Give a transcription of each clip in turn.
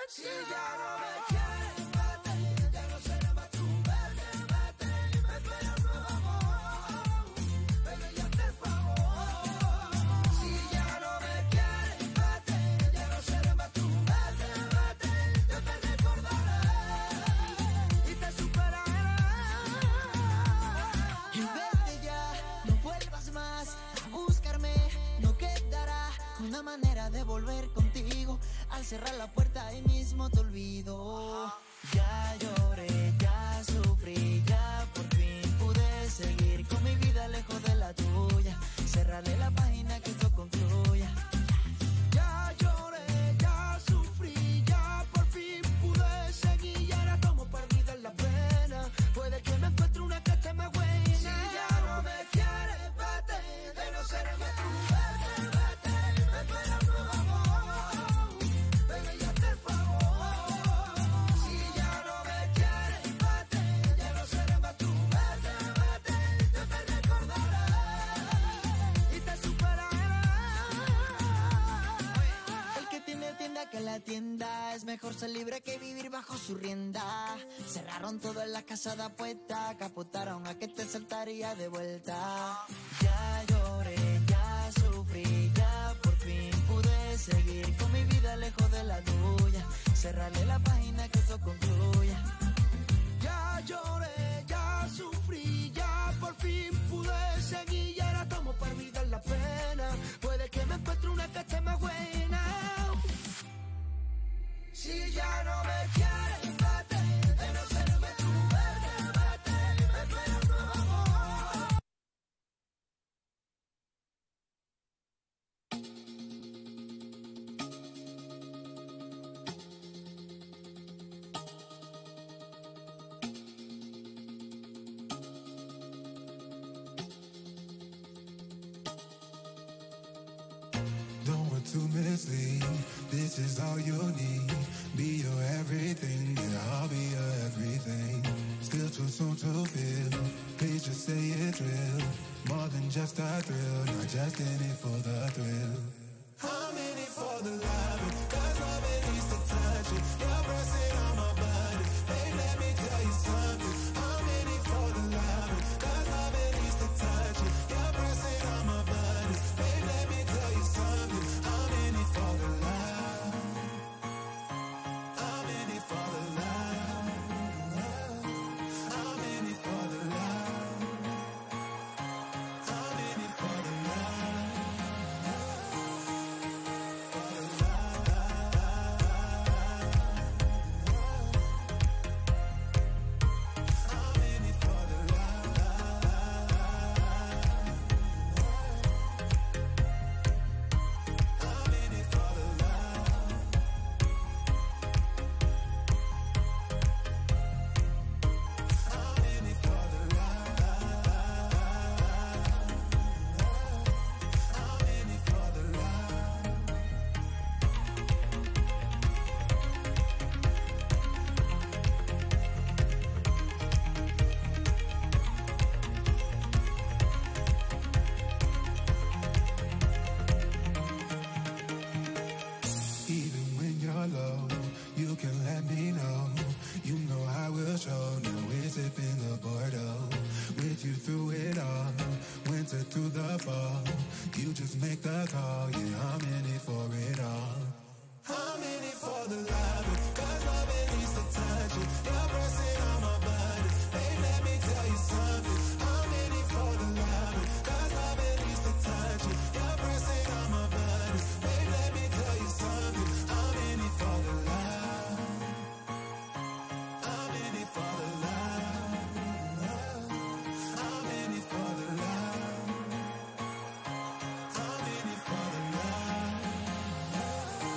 Si ya no me quieres, vete, ya no será más tu vete, vete, me espera un nuevo amor, ven y hazte el favor. Si ya no me quieres, vete, ya no será más tu vete, vete, yo te recordaré y te superaré. Y vete ya, no vuelvas más a buscarme, no quedará una manera de volver contigo. Al cerrar la puerta ahí mismo te olvido. Ya lloré, ya sufrí, ya por fin pude seguir con mi vida lejos de la tuya. Cerraré la página que esto concluya. Ya lloré, ya sufrí, ya por fin pude seguir. Y ahora tomo perdida en la pena. Puede que me encuentre una que esté más buena. Si ya no me quieres, vete, de no ser más tú, vete, vete, me espera un nuevo amor, ven y hazte el favor. Si ya no me quieres, vete, ya no seré más tú, vete, vete, yo te recordaré y te superaré. El que tiene tienda que la tienda, es mejor ser libre que vivir bajo su rienda. Cerraron todo en la casa de apuesta, capotaron a que te saltaría de vuelta. Ya lloré, ya sufrí, ya por fin pude seguir con mi vida lejos de la tuya. Cerraré la página que esto concluya. Ya lloré, ya sufrí, ya por fin pude seguir. Y ahora tomo perdida en la pena. Puede que me encuentre una que esté más buena. Si ya no me quieres, vete, de no serme tú, vete, vete, me espera un nuevo amor. Don't want to mislead, this is all you need. Be your everything, yeah, I'll be your everything. Still too soon to feel, please just say it's real. More than just a thrill, not just in it for the thrill. I'm in it for the love, cause love it needs to touch it. You're pressing on my body, babe, let me tell you something. I'm in it for the love, cause love it needs to touch it. You're pressing on my body, babe, let me tell you something. I'm in it for the love. I'm in it for the love. I'm in it for the love. I'm in it for the love. Even when you're low, you can let me know. You know I will show. Now we're sipping the Bordeaux. With you through it all, winter through the fall. You just make the call, yeah, I'm in it for it all. I'm in it for the love, cause love it needs to touch it. You're pressing on my body, babe, let me tell you something. I'm in it for the love, cause love it needs to touch it. You're pressing on my body, babe, let me tell you something. I'm in it for the love. I'm in it for the love. I'm in it for the love. I'm in it for the love.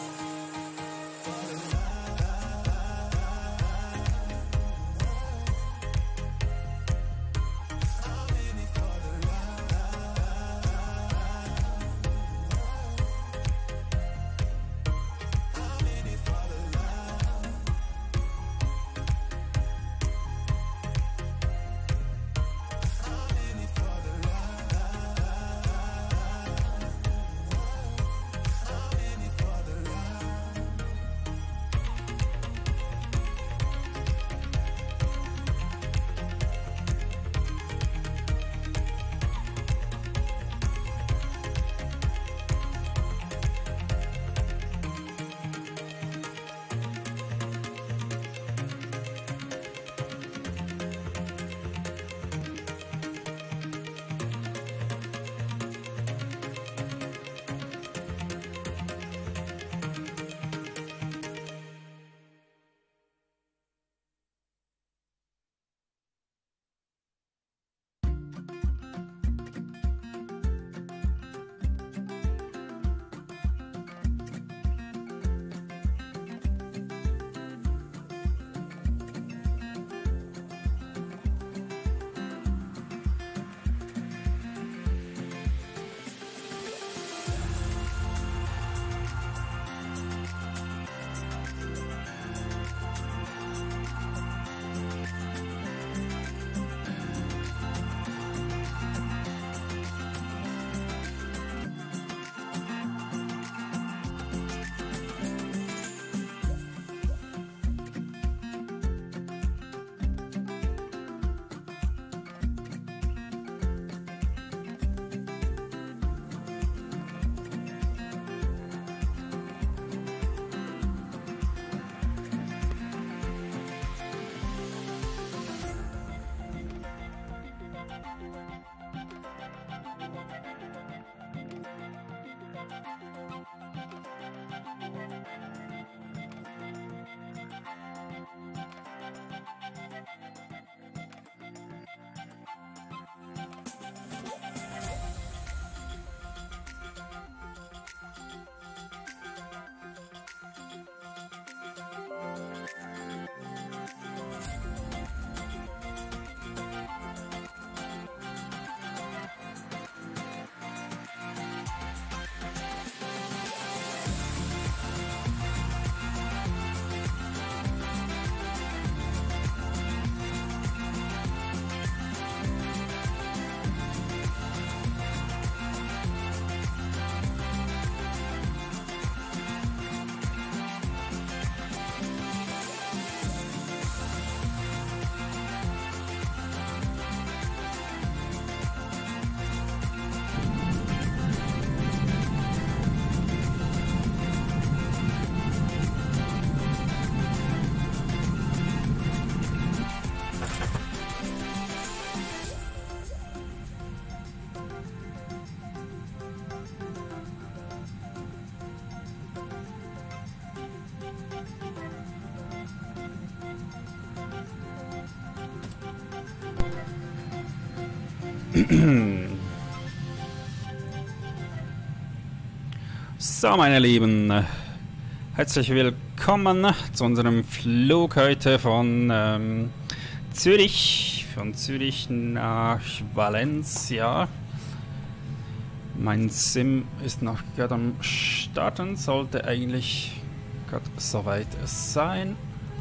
So, meine Lieben, herzlich willkommen zu unserem Flug heute von Zürich nach Valencia. Mein Sim ist noch gerade am Starten, sollte eigentlich gerade soweit sein.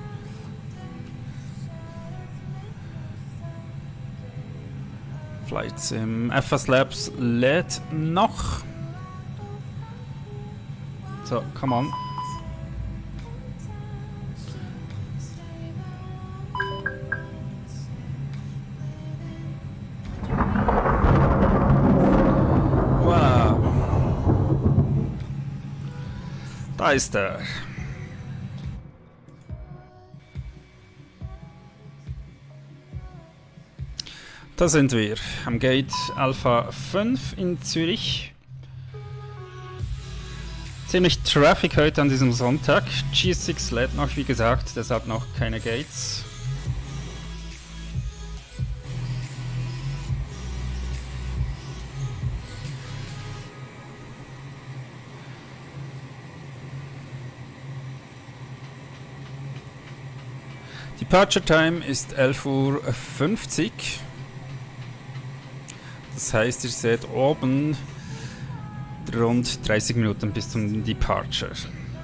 Flight Sim FS Labs lädt noch. So, come on. Voilà. Da ist er. Da sind wir am Gate Alpha 5 in Zürich. Ziemlich Traffic heute an diesem Sonntag. G6 lädt noch, wie gesagt, deshalb noch keine Gates. Departure Time ist 11:50 Uhr. Das heißt, ihr seht oben rund 30 Minuten bis zum Departure.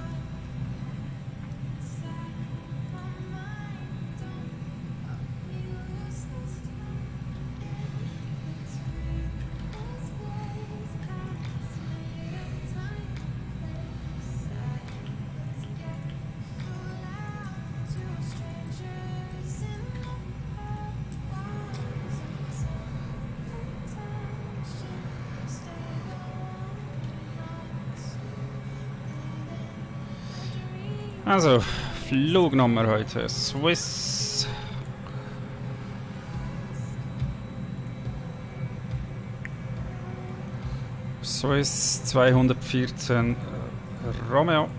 Also, Flugnummer heute, Swiss 214 Romeo.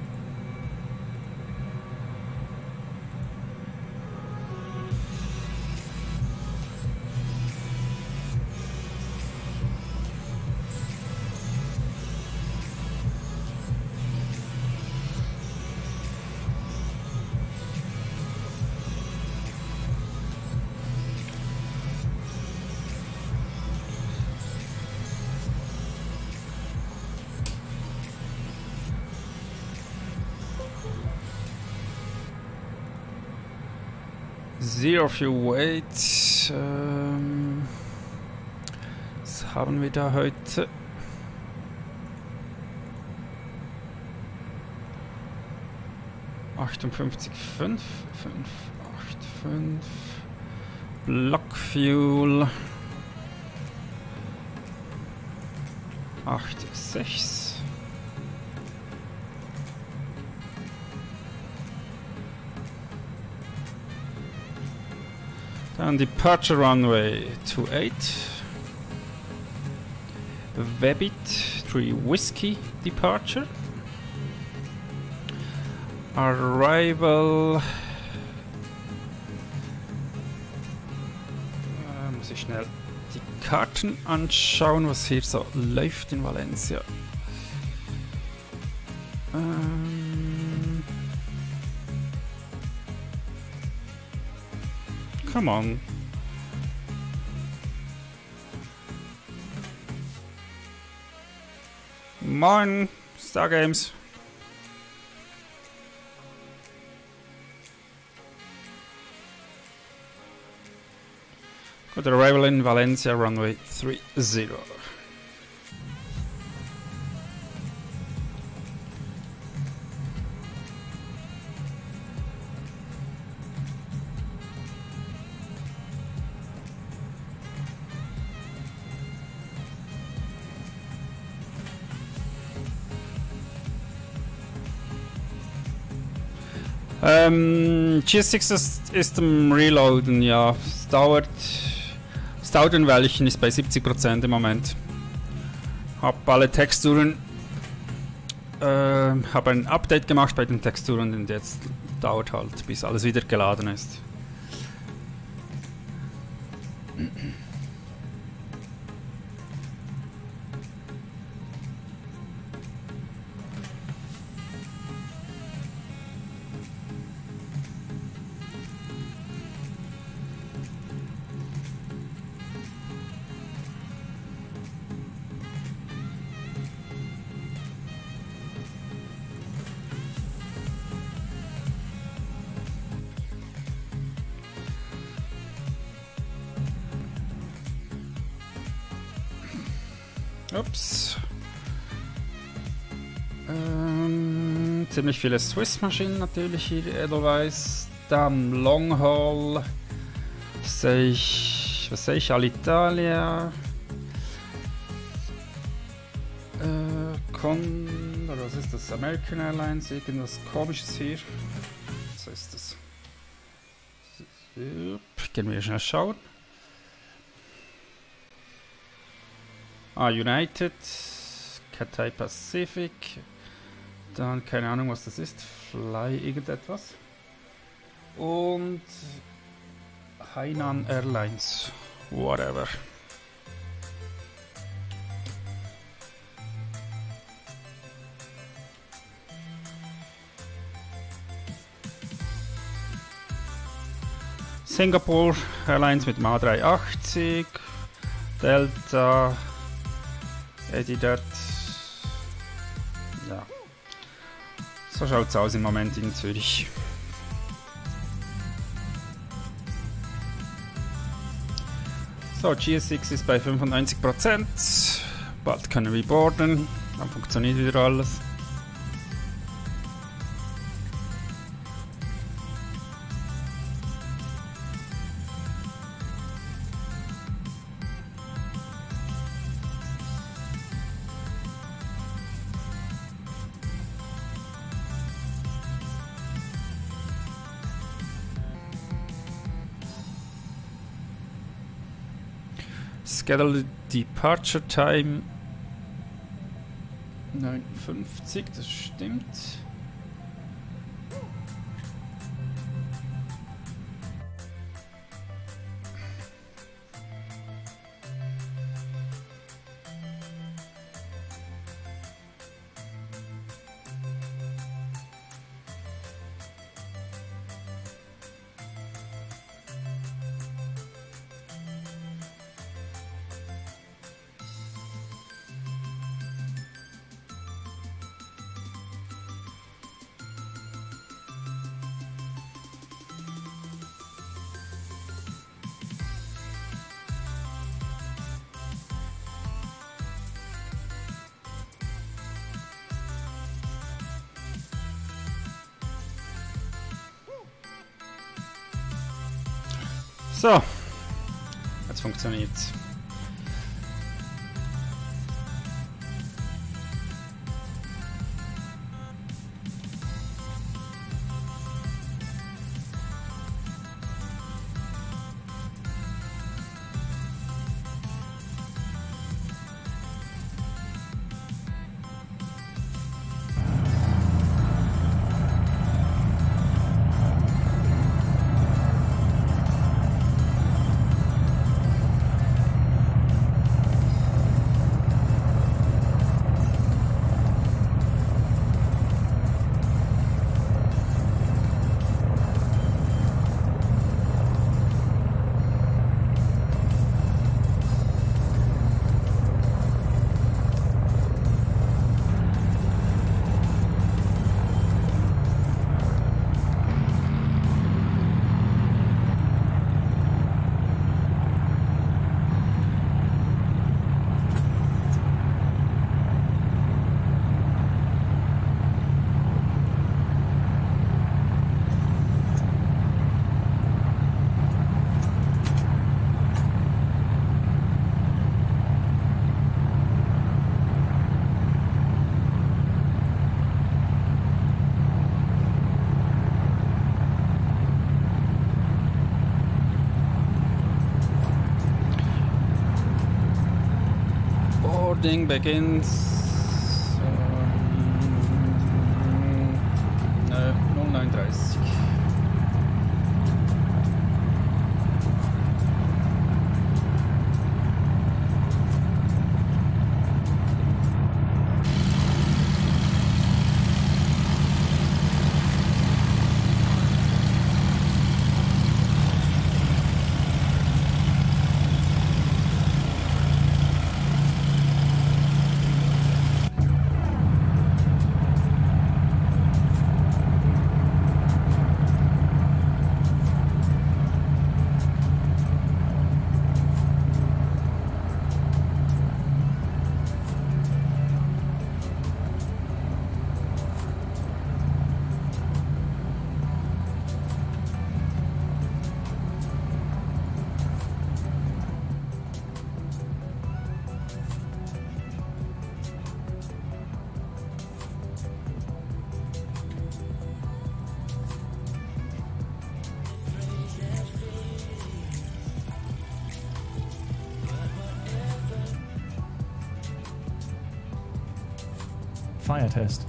Zero Fuel Weight. Was haben wir da heute? $58,585. Block Fuel 8,6. Dann Departure Runway 28. Webbit 3 Whiskey Departure. Arrival. Muss ich schnell die Karten anschauen, was hier so läuft in Valencia. Come on. Moin, Star Games. Good arrival in Valencia, runway 30. G6 ist im Reloaden, ja. Es dauert ein Weilchen, ist bei 70% im Moment. Hab alle Texturen habe ein Update gemacht bei den Texturen und jetzt dauert halt, bis alles wieder geladen ist. Ups. Ziemlich viele Swiss-Maschinen natürlich hier, Edelweiss. Dann Long Haul. Sehe ich. Was sehe ich? Alitalia. Oder was ist das? American Airlines, irgendwas komisches hier. Was ist das? Gehen wir schnell schauen. United, Cathay Pacific, dann keine Ahnung was das ist, Fly irgendetwas und Hainan Airlines, whatever. Singapore Airlines mit dem A380, Delta, Edidat. Ja. So schaut es aus im Moment in Zürich. So, GS6 ist bei 95%. Bald können wir boarden. Dann funktioniert wieder alles. Scheduled Departure Time 9:50, das stimmt. So, jetzt funktioniert's. Boarding begins. Fire test.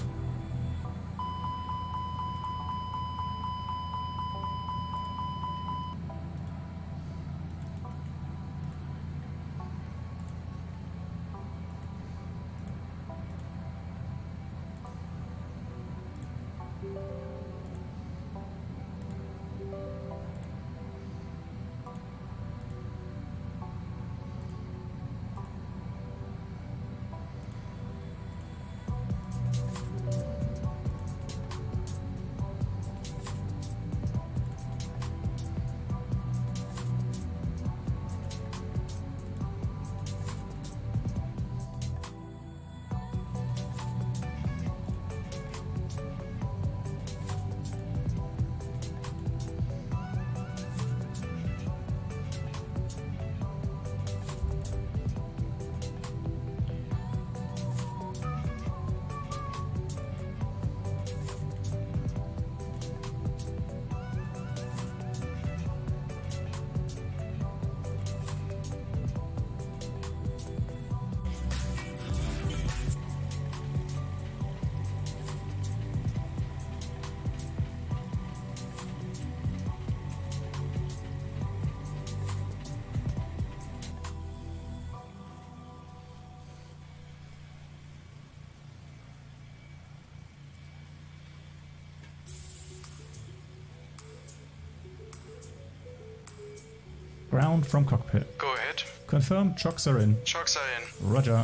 Ground from cockpit. Go ahead. Confirm, chocks are in. Chocks are in. Roger.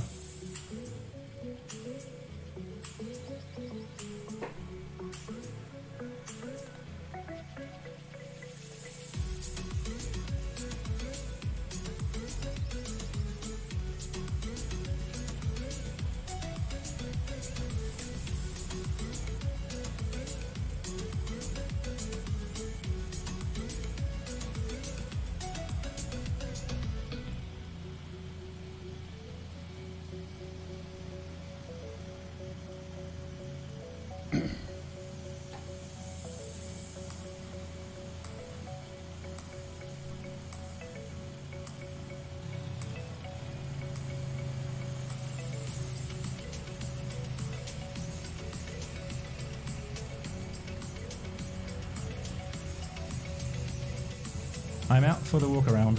I'm out for the walk around.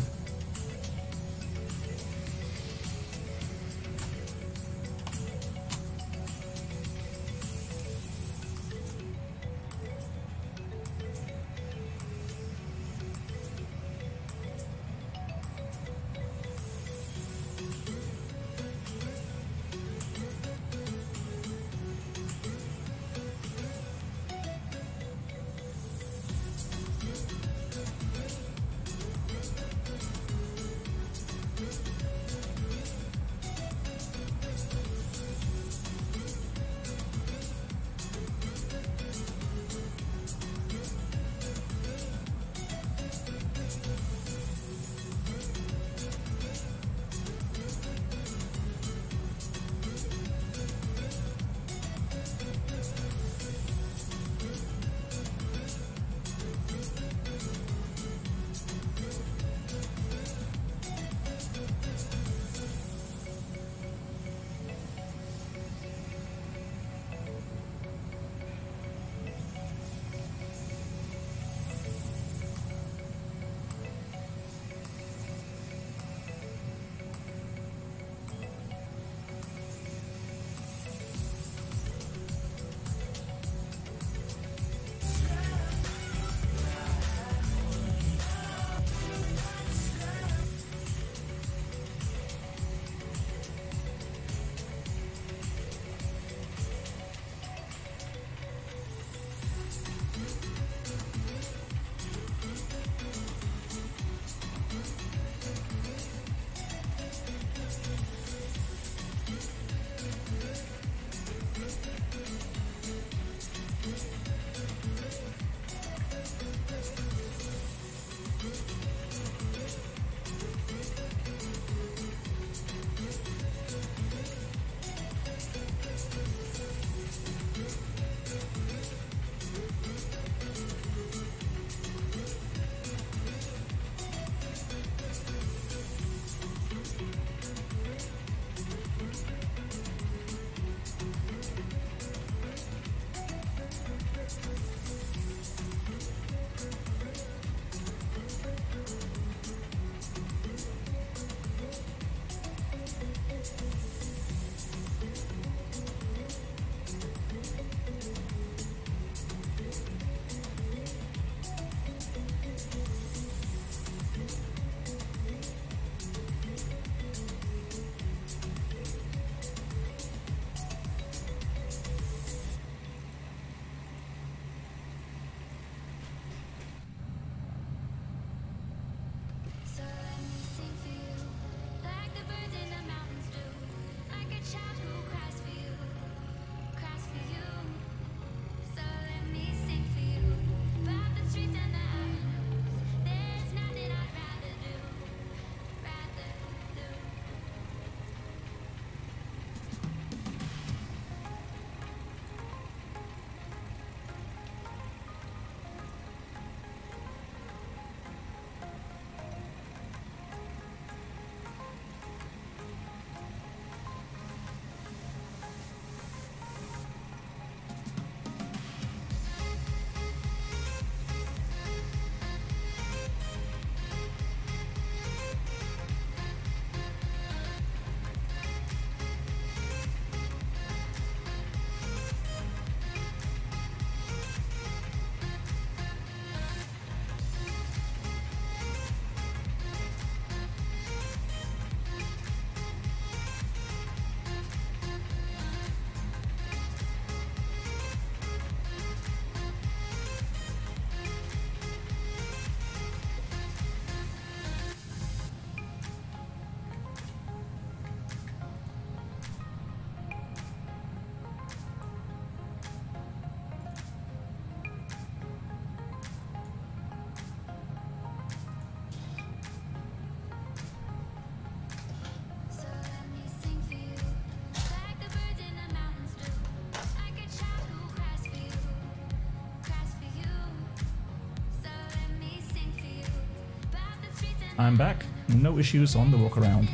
I'm back. No issues on the walk around.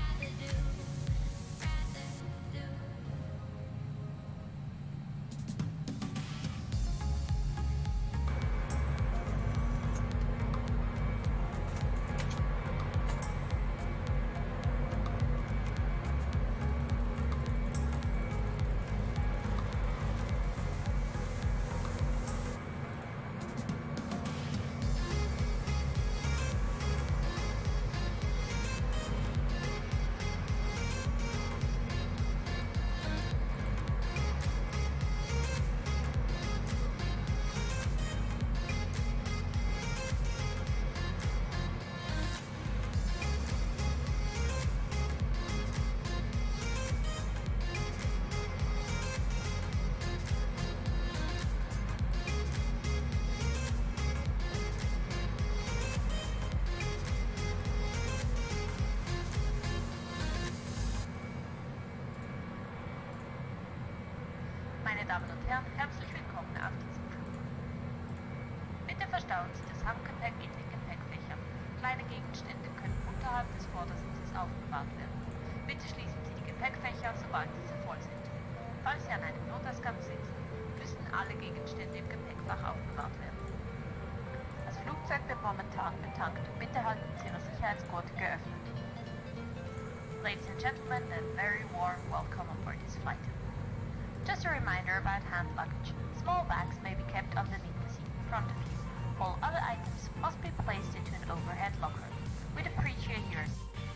Meine Damen und Herren, herzlich willkommen auf diesem Flug. Bitte verstauen Sie das Handgepäck in den Gepäckfächern. Kleine Gegenstände können unterhalb des Vordersitzes aufbewahrt werden. Bitte schließen Sie die Gepäckfächer, sobald diese voll sind. Falls Sie an einem Notausgang sitzen, müssen alle Gegenstände im Gepäckfach aufbewahrt werden. Das Flugzeug wird momentan betankt. Bitte halten Sie Ihre Sicherheitsgurte geöffnet. Ladies and gentlemen, a very warm welcome aboard this flight. Just a reminder about hand luggage. Small bags may be kept underneath the seat in front of you. All other items must be placed into an overhead locker. We'd appreciate yours.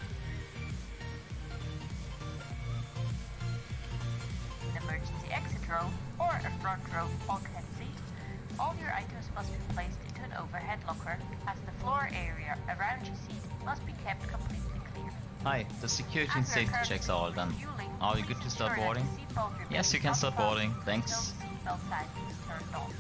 An emergency exit row or a front row bulkhead seat. All your items must be placed into an overhead locker, as the floor area around your seat must be kept completely clear. Hi, the security and safety checks are all done. Are you good to start boarding? Yes, you can start boarding. Thanks. No seatbelt sign is turned on.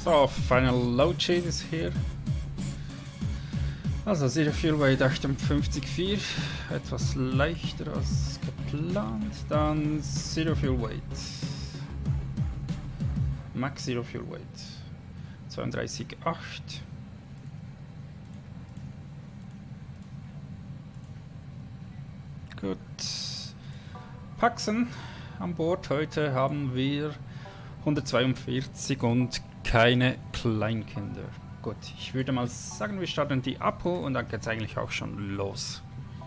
So, final load sheet is here. Also Zero Fuel Weight 58,4, etwas leichter als geplant. Dann Zero Fuel Weight. Max Zero Fuel Weight 32,8. Gut. Paxen an Bord. Heute haben wir 142 und keine Kleinkinder. Gut, ich würde mal sagen, wir starten die Apo und dann geht es eigentlich auch schon los.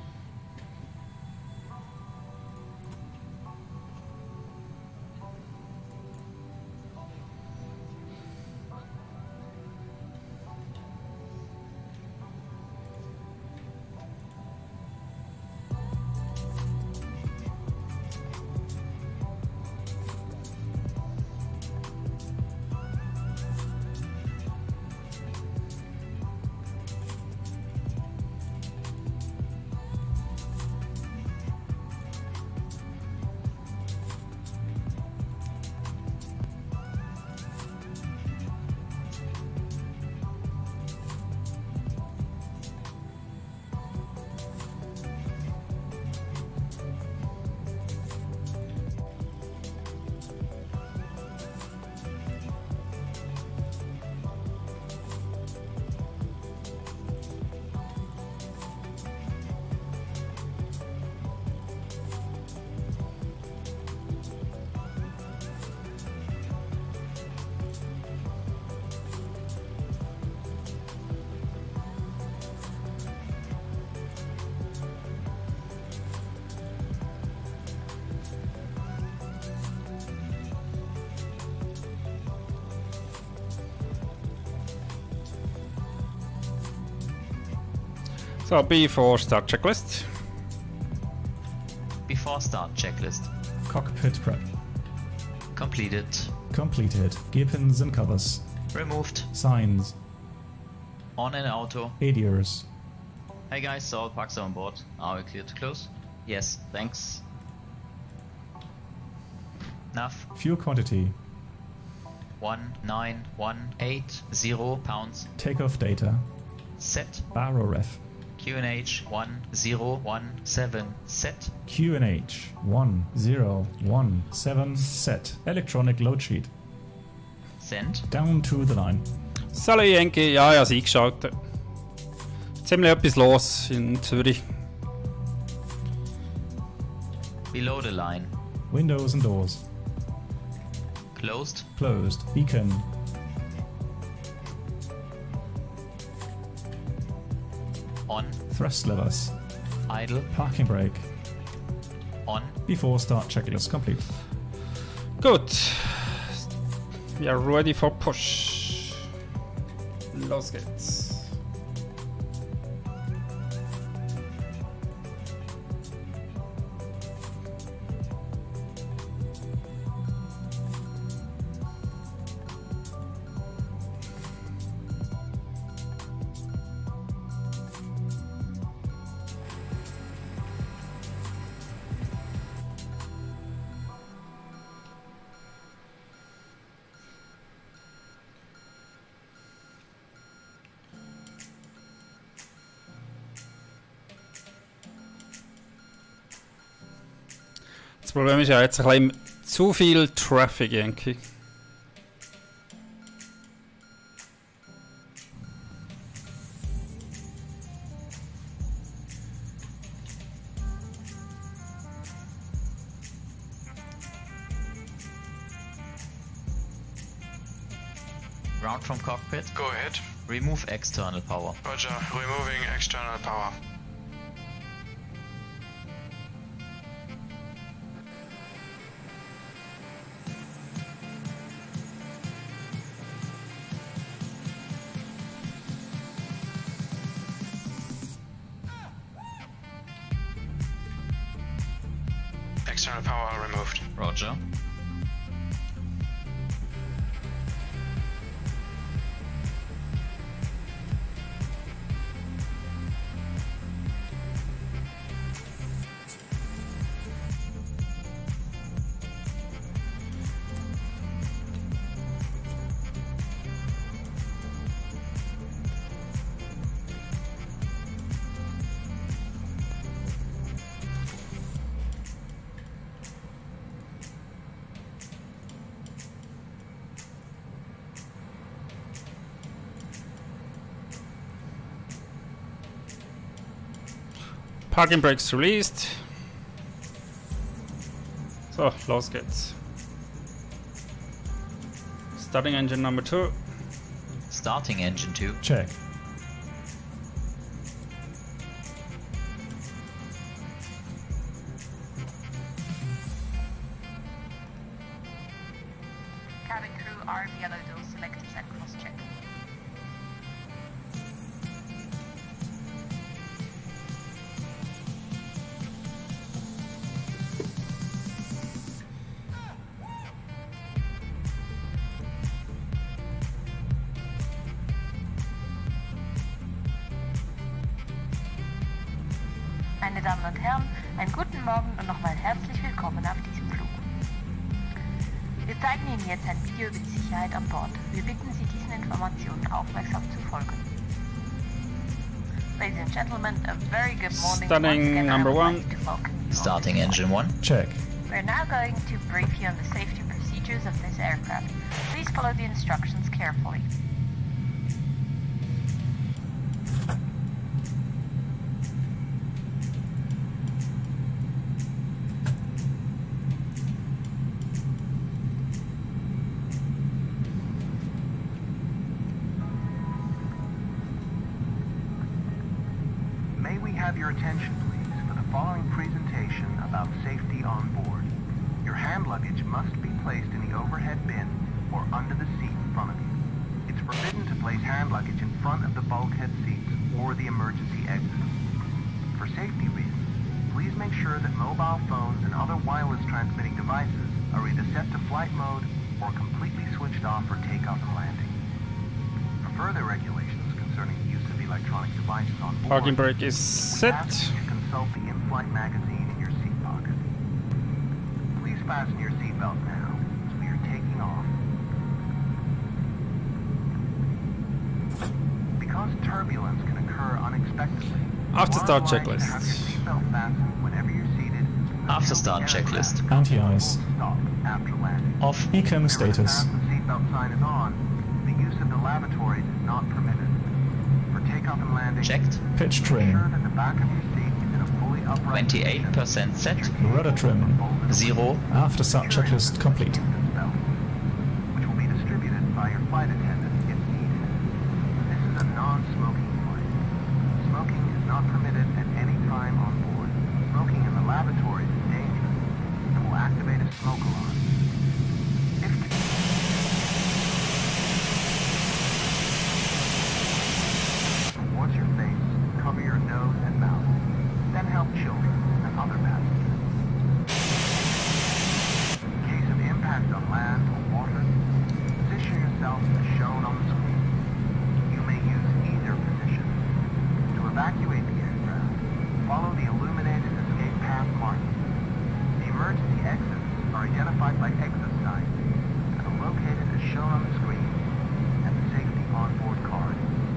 So, before start checklist. Before start checklist. Cockpit prep. Completed. Completed. Gear pins and covers. Removed. Signs. On in auto. ADRs. Hey guys, so all parks are on board. Are we clear to close? Yes, thanks. Enough. Fuel quantity. 19180 pounds. Takeoff data. Set. Barrow ref. QNH 1017 set. QNH 1017 set. Electronic load sheet. Send. Down to the line. Salut Enki, ja, ja, eingeschaltet. Ziemlich etwas los in Zürich. Below the line. Windows and doors. Closed. Closed. Beacon. On. Thrust levers. Idle. Parking brake. On. Before start checklist complete. Gut. We are ready for push. Los geht's. Das Problem ist ja jetzt ein bisschen zu viel Traffic irgendwie. Ground from cockpit. Go ahead. Remove external power. Roger, removing external power. External power removed. Roger. Parking brakes released. So, los geht's. Starting engine number 2. Starting engine 2. Check. Cabin crew arm yellow door selectors and cross-check. Meine Damen und Herren, einen guten Morgen und nochmal herzlich willkommen auf diesem Flug. Wir zeigen Ihnen jetzt ein Video über die Sicherheit an Bord. Wir bitten Sie, diesen Informationen aufmerksam zu folgen. Ladies and gentlemen, a very good morning. Starting number 1. Starting engine 1. Check. We're now going to brief you on the safety procedures of this aircraft. Please follow the instructions carefully. May we have your attention, please, for the following presentation about safety on board. Your hand luggage must be placed in the overhead bin or under the seat in front of you. It's forbidden to place hand luggage in front of the bulkhead seats or the emergency exit. For safety reasons, please make sure that mobile phones and other wireless transmitting devices are either set to flight mode or completely switched off for takeoff and landing. For further regulations concerning the use of electronic devices on board, Parking brake is we set. ask you to consult the in-flight magazine in your seat pocket. Please fasten your seatbelt now, as we are taking off. Because turbulence can occur unexpectedly, After you are start advised to checklist. have your seatbelt fastened whenever you're seated. After until start the aircraft checklist. Anti-ice. will stop after landing. Off. Ecom status. Wherever the seatbelt sign is on, the use of the lavatories is not permitted. For takeoff and landing, Checked. Pitch ensure trim. that the back of your seat is in a fully upright 28% set. Rudder trim. 0. After start checklist complete. belt, which will be distributed by your flight attendant if needed. This is a non-smoking flight. Smoking is not permitted at any time on board. Smoking in the lavatories is dangerous and will activate a smoke alarm. If towards your face, cover your nose and mouth. Then help children and other passengers. In case of impact on land or water, position yourself as shown on the screen. You may use either position. To evacuate the aircraft, follow the illuminated escape path markings. The emergency exits are identified by exit signs and are located as shown on the screen and the safety onboard card.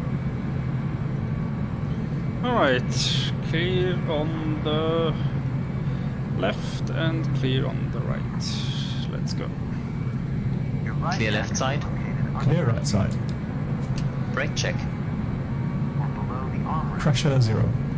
Alright, clear on the left and clear on the right. Let's go. Your life Clear jacket left side. is located under Clear right side. Brake check. or below the armrest. Pressure 0.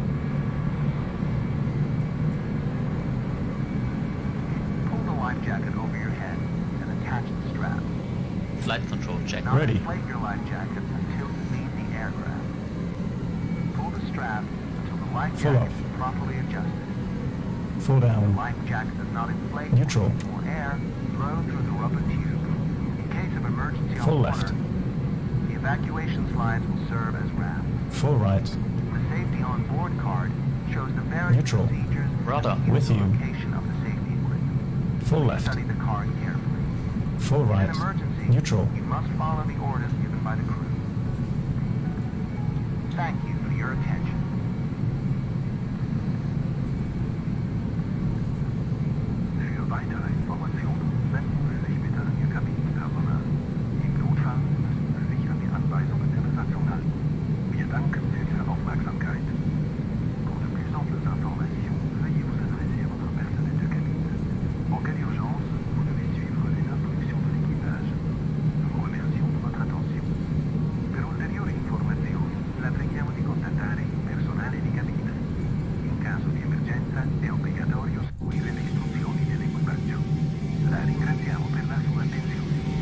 Pull the life jacket over your head and attach the strap. Flight control check. Not Ready. inflate your life jacket until you leave the aircraft. Pull the strap until the life Full jacket up. is properly adjusted. Full If the down. life jacket does not inflate Neutral. or air, blow through the rubber tube. In case of emergency Full on left. water, the evacuation slides will serve as rafts. Full right. The safety on board card shows the various Neutral. procedures Rudder. and With the you. location of the safety equipment. Full left. Study the card carefully. Full In right. an emergency, Neutral. you must follow the orders given by the crew. Thank you for your attention. Für weitere Informationen wenden Sie sich bitte an Ihr Kabinenpersonal. Im Notfall müssen Sie sich an die Anweisungen der Besatzung halten. Wir danken für Ihre Aufmerksamkeit. Pour de plus amples informations, veuillez vous adresser à votre personnel de cabine. En cas d'urgence, vous devez suivre les instructions de l'équipage. Nous vous remercions de votre attention. Per ulteriori informazioni, la preghiamo di contattare Valencia will be vessel in Zurich.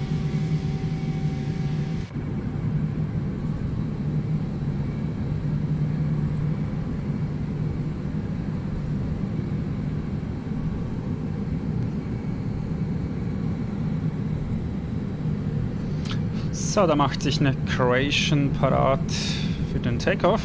So, da macht sich eine Croatian parat für den Takeoff.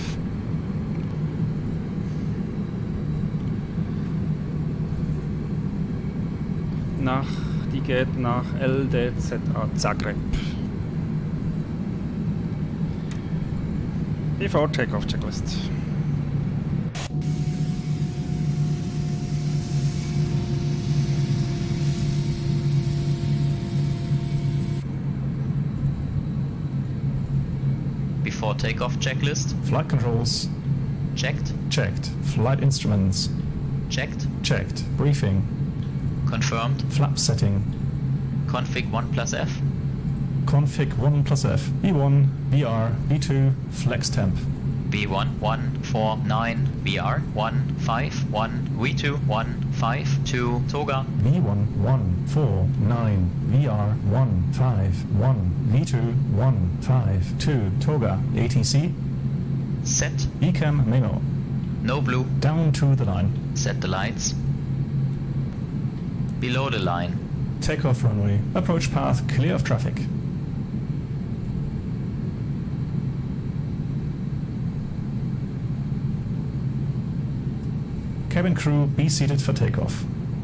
Die geht nach LDZA Zagreb. Before Takeoff Checklist. Before takeoff checklist. Flight controls. Checked. Checked. Flight instruments. Checked. Checked. Briefing. Confirmed. Flap setting. Config 1 plus F. Config 1 plus F. B1, BR, B2, flex temp. B1 149 BR 151 V2 152 Toga. B1 149 VR 151 V2 152 Toga. ATC. Set. Ecam memo. No blue. Down to the line. Set the lights. Below the line. Takeoff runway. Approach path clear of traffic. Cabin crew, be seated for takeoff.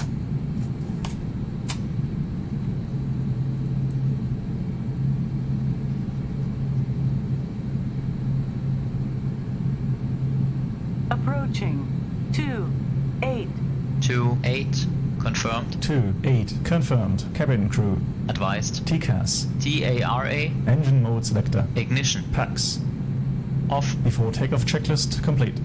Approaching 28. 28. Confirmed. 28. Confirmed. Cabin crew. Advised. TCAS. TARA. Engine mode selector. Ignition. PAX. Off. Before takeoff checklist complete.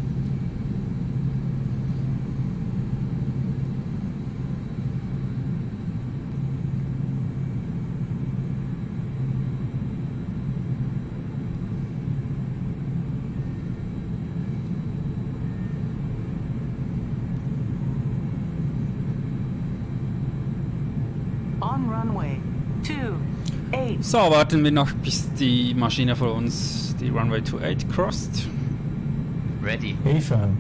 On runway 28. So, warten wir noch, bis die Maschine vor uns die Runway 28 crossed. Ready. A-Firm.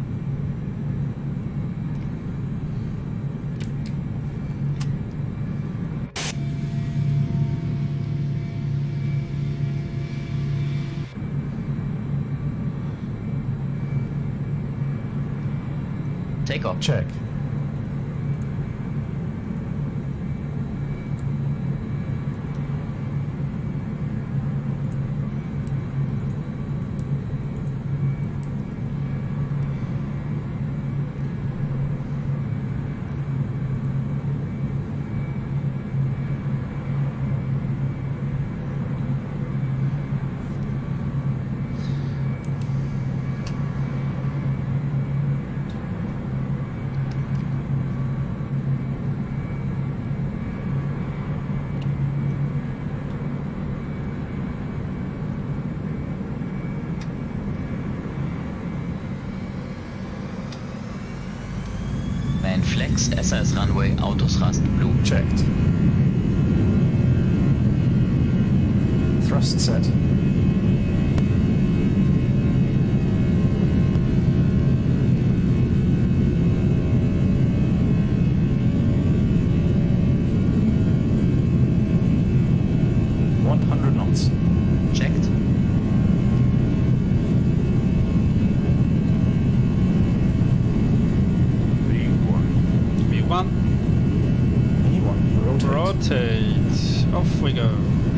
Takeoff. Check. Main Flex, SAS Runway, Autos rasten Blue. Checked. Thrust set. knots. Checked. V1. V1, rotate. Rotate. Off we go.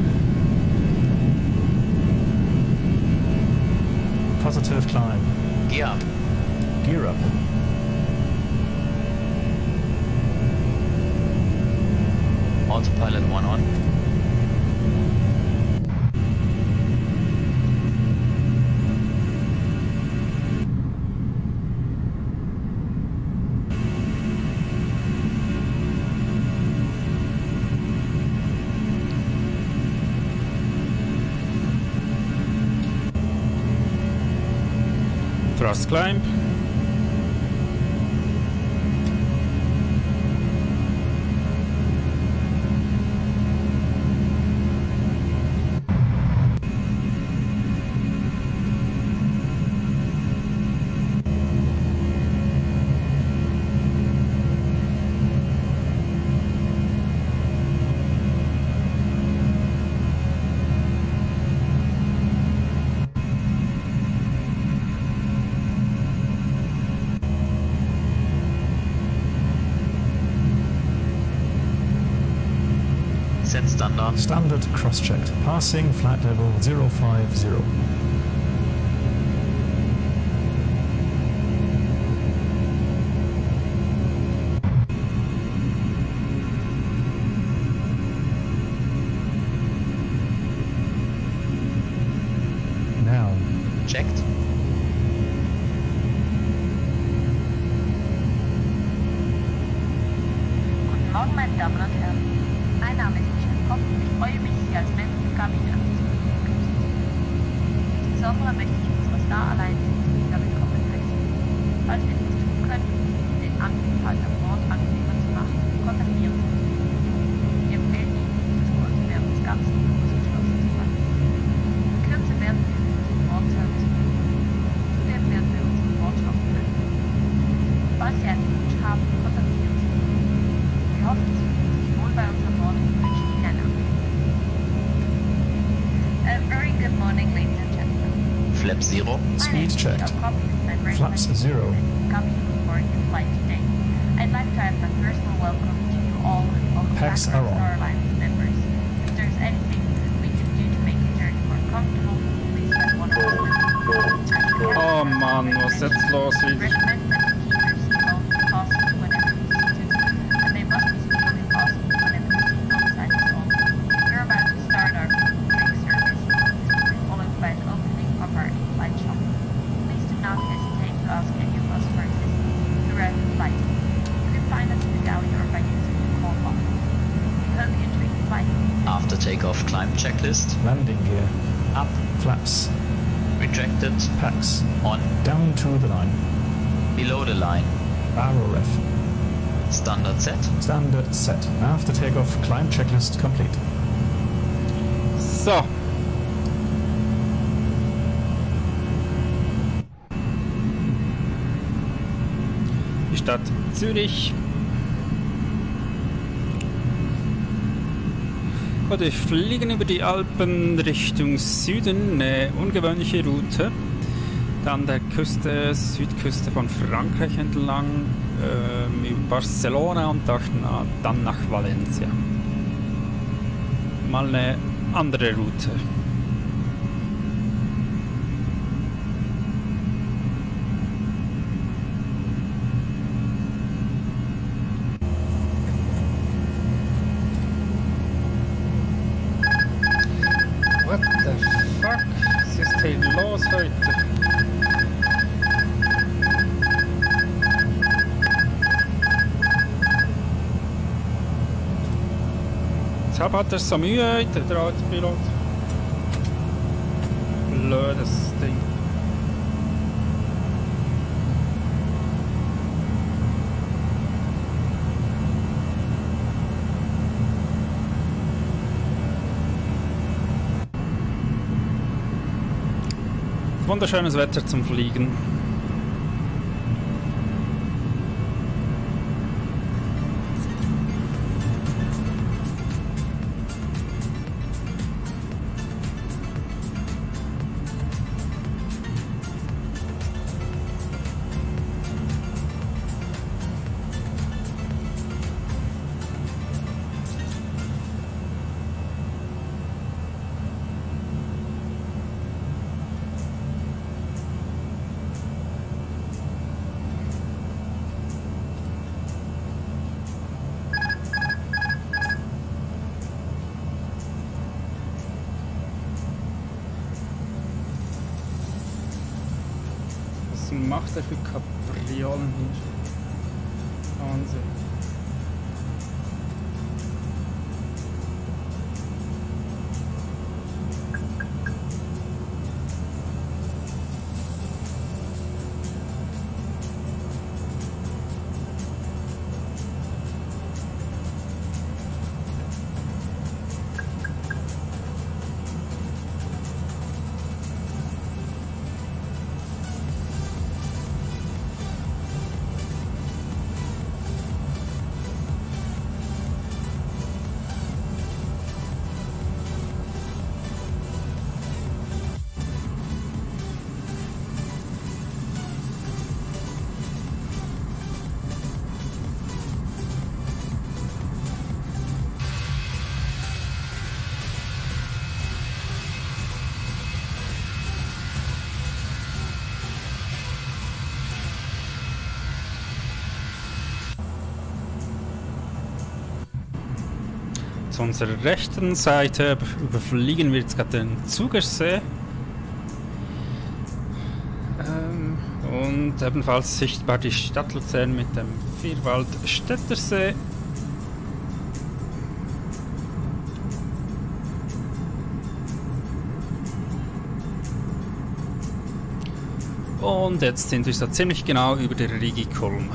Positive climb. Gear up. Gear up. Autopilot 1 on. Thrust climb. Set standard. Standard cross-checked. Passing flight level 050. Now. Checked. Guten Morgen, meine Damen und Herren. Mein Name ist Michael Kopp und ich freue mich, Sie als Member der Kabine begrüßen. Insbesondere möchte ich unsere Star-Alliance damit willkommen heißen. Falls wir etwas tun können, um den Aufenthalt an Bord angenehmer zu machen, kontaktieren Sie uns. Wir empfehlen Ihnen, das Kurs während des ganzen Flurs geschlossen zu halten. In Kürze werden wir unseren Bordservice beginnen. Zudem werden wir unseren Bordstoff füllen. Falls Sie einen Wunsch haben, kontaktieren Sie uns. Wir hoffen, Sie fühlen sich wohl bei uns an Bord und wünschen Ihnen eine A very good morning, ladies and gentlemen. Flap 0. Speed checked. Flaps 0. I'd like to have a personal welcome to you all and welcome back Packs to are our on. Star Alliance members. If there's anything we can do to make your journey more comfortable, please let one of us. Oh Mann, was ist jetzt los wieder? Recommend that you keep your seatbelt fastened whenever seated, and they must be securely fastened whenever the seatbelt sign is on. We're about to start our break service. This will be followed by an opening of our in-flight shop. Please do not hesitate to ask any of us for assistance throughout the flight. You can find us in the galley or by using the call box. We hope you enjoy the flight. After takeoff, climb checklist. Landing gear. Up. Flaps. Retracted. Packs. On. Down to the line. Below the line. Barrel ref. Standard set. Standard set. After takeoff, climb checklist complete. So. Die Stadt Zürich. Gut, wir fliegen über die Alpen Richtung Süden, eine ungewöhnliche Route. Dann der Südküste von Frankreich entlang, über Barcelona und dann nach Valencia. Mal eine andere Route. What the fuck? Was ist hier los heute? Jetzt hat er so Mühe heute, der Autopilot. Blödes Ding. Wunderschönes Wetter zum Fliegen. Was macht er für Kapriolen hier? Wahnsinn. zu unserer rechten Seite überfliegen wir jetzt gerade den Zugersee. Und ebenfalls sichtbar die Stadtluzern mit dem Vierwaldstättersee. Und jetzt sind wir so ziemlich genau über der Rigi Kulm.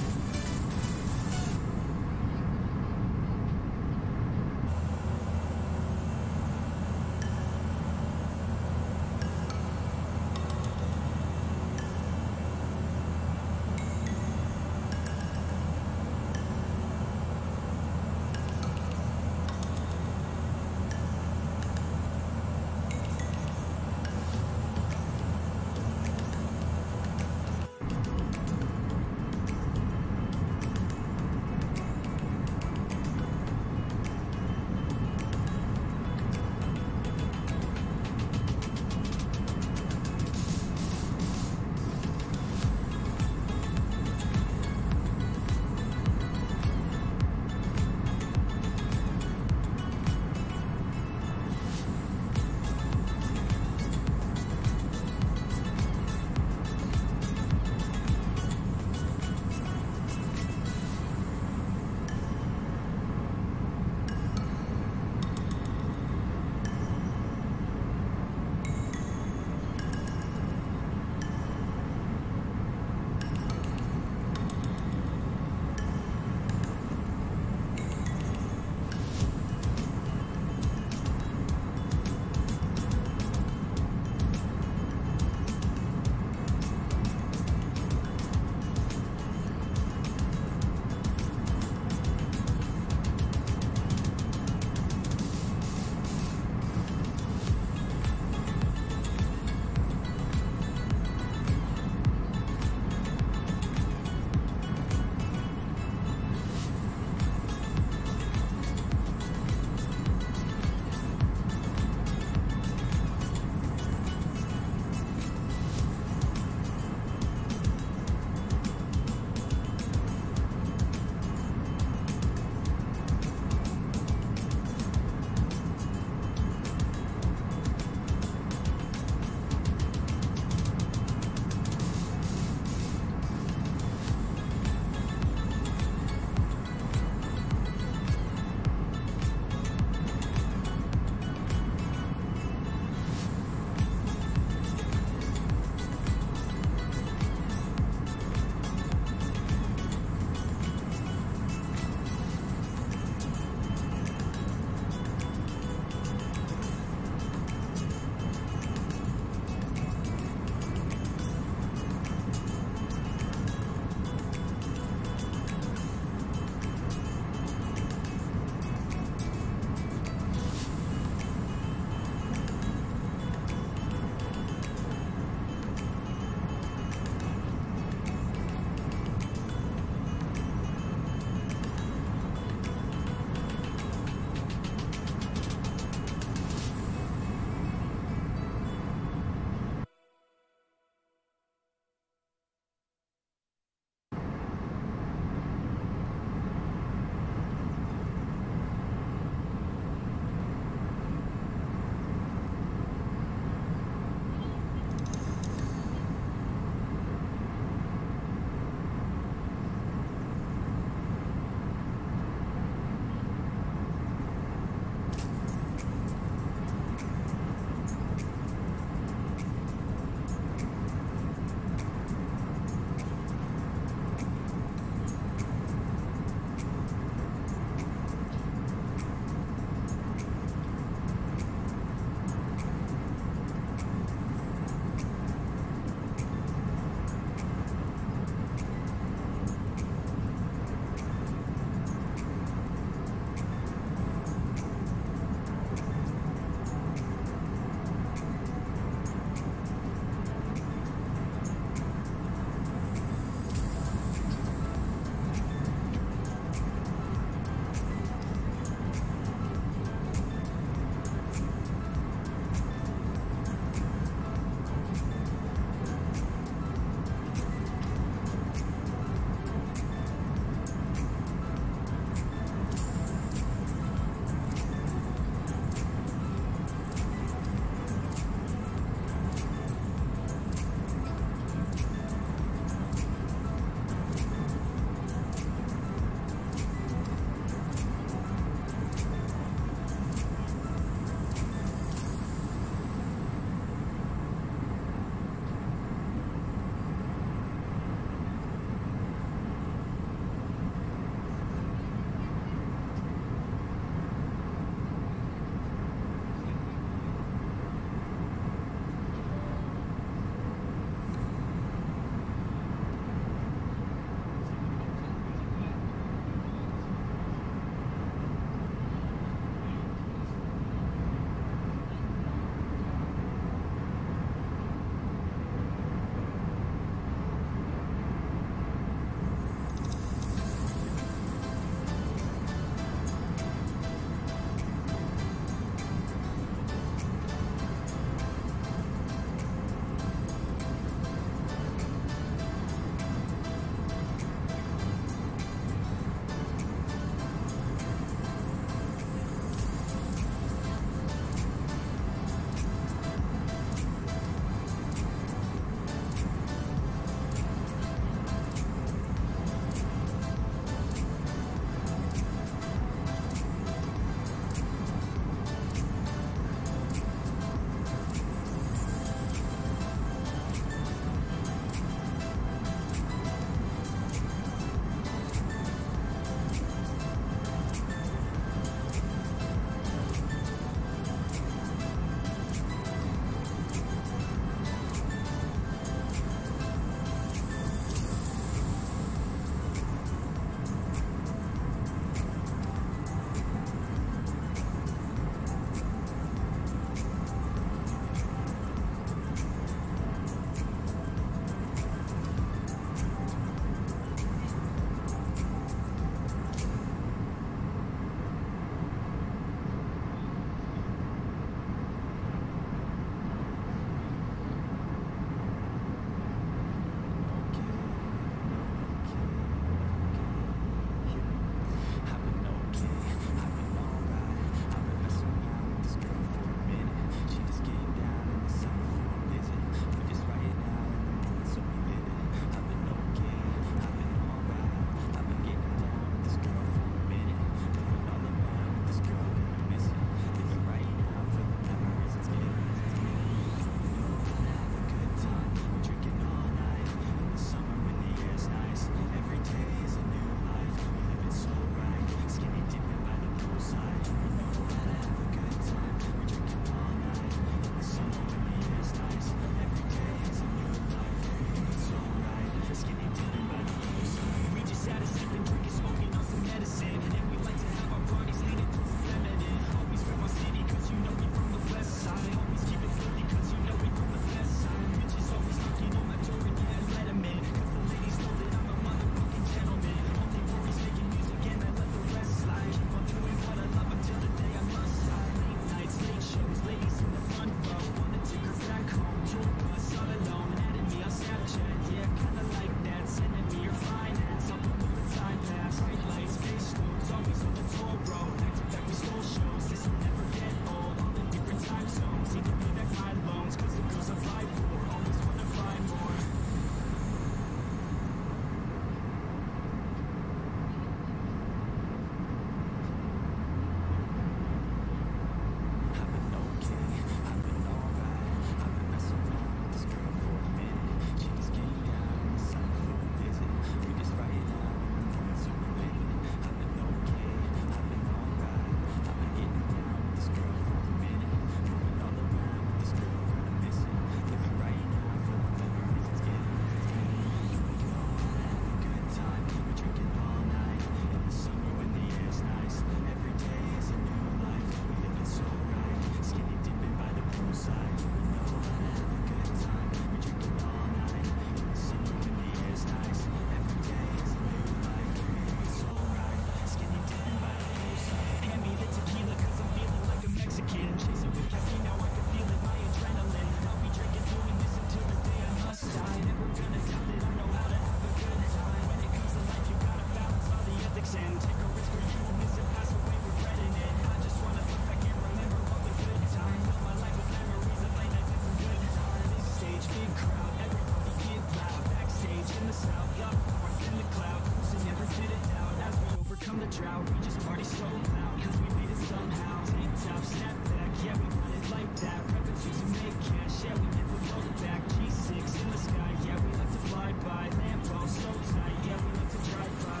drought. We just party so loud, cause we made it somehow. Tank top, snap back, yeah, we run it like that. Reppin' to make cash, yeah, we never roll it back. G6 in the sky, yeah, we like to fly by. Lambo so tight, yeah, we like to drive by.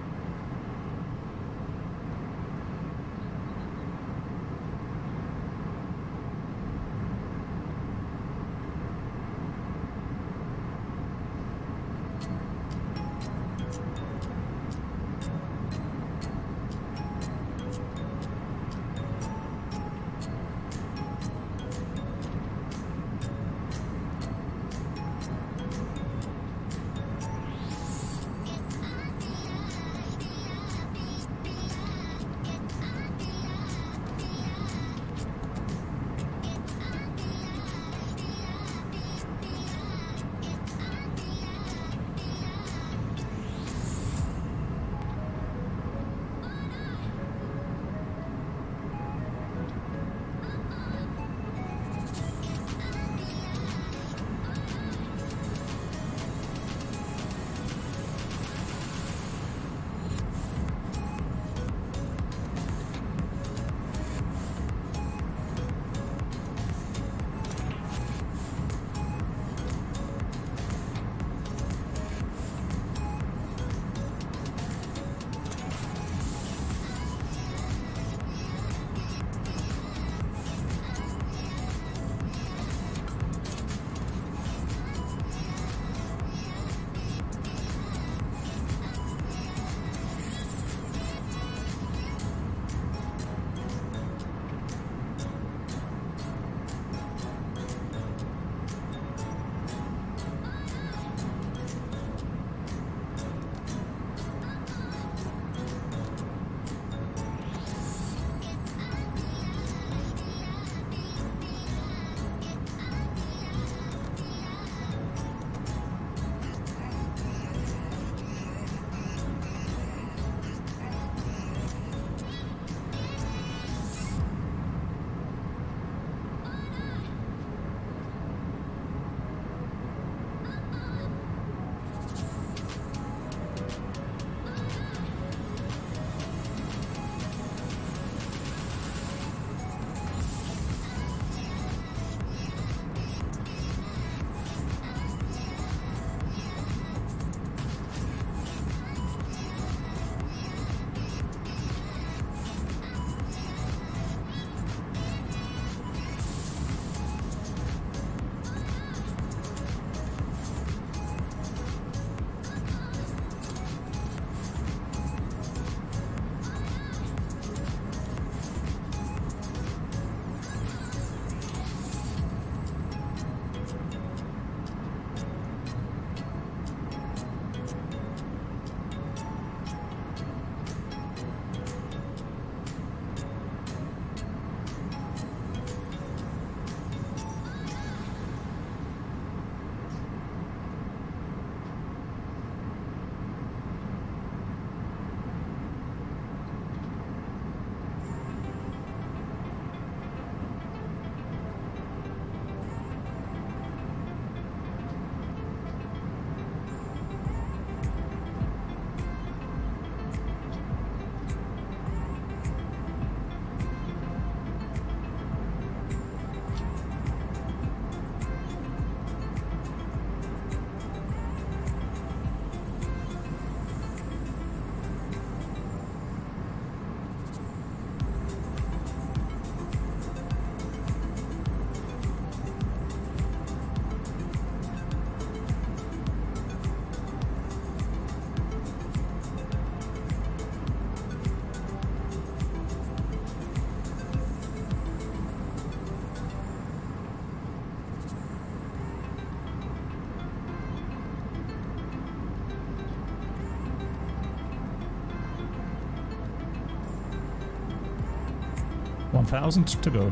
$1,000 to go.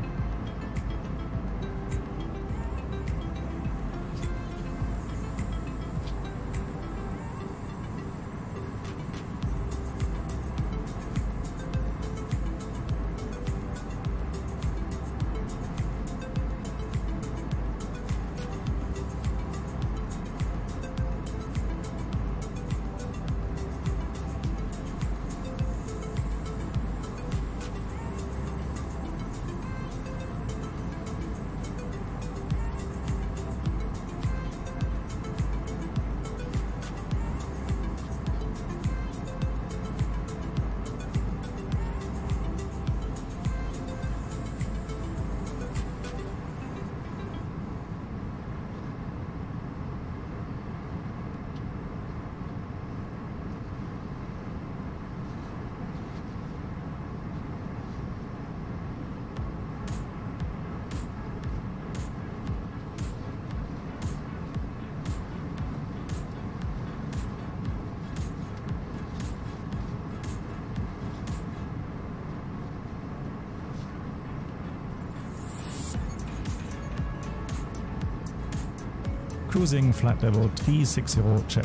cruising flight level 360 check.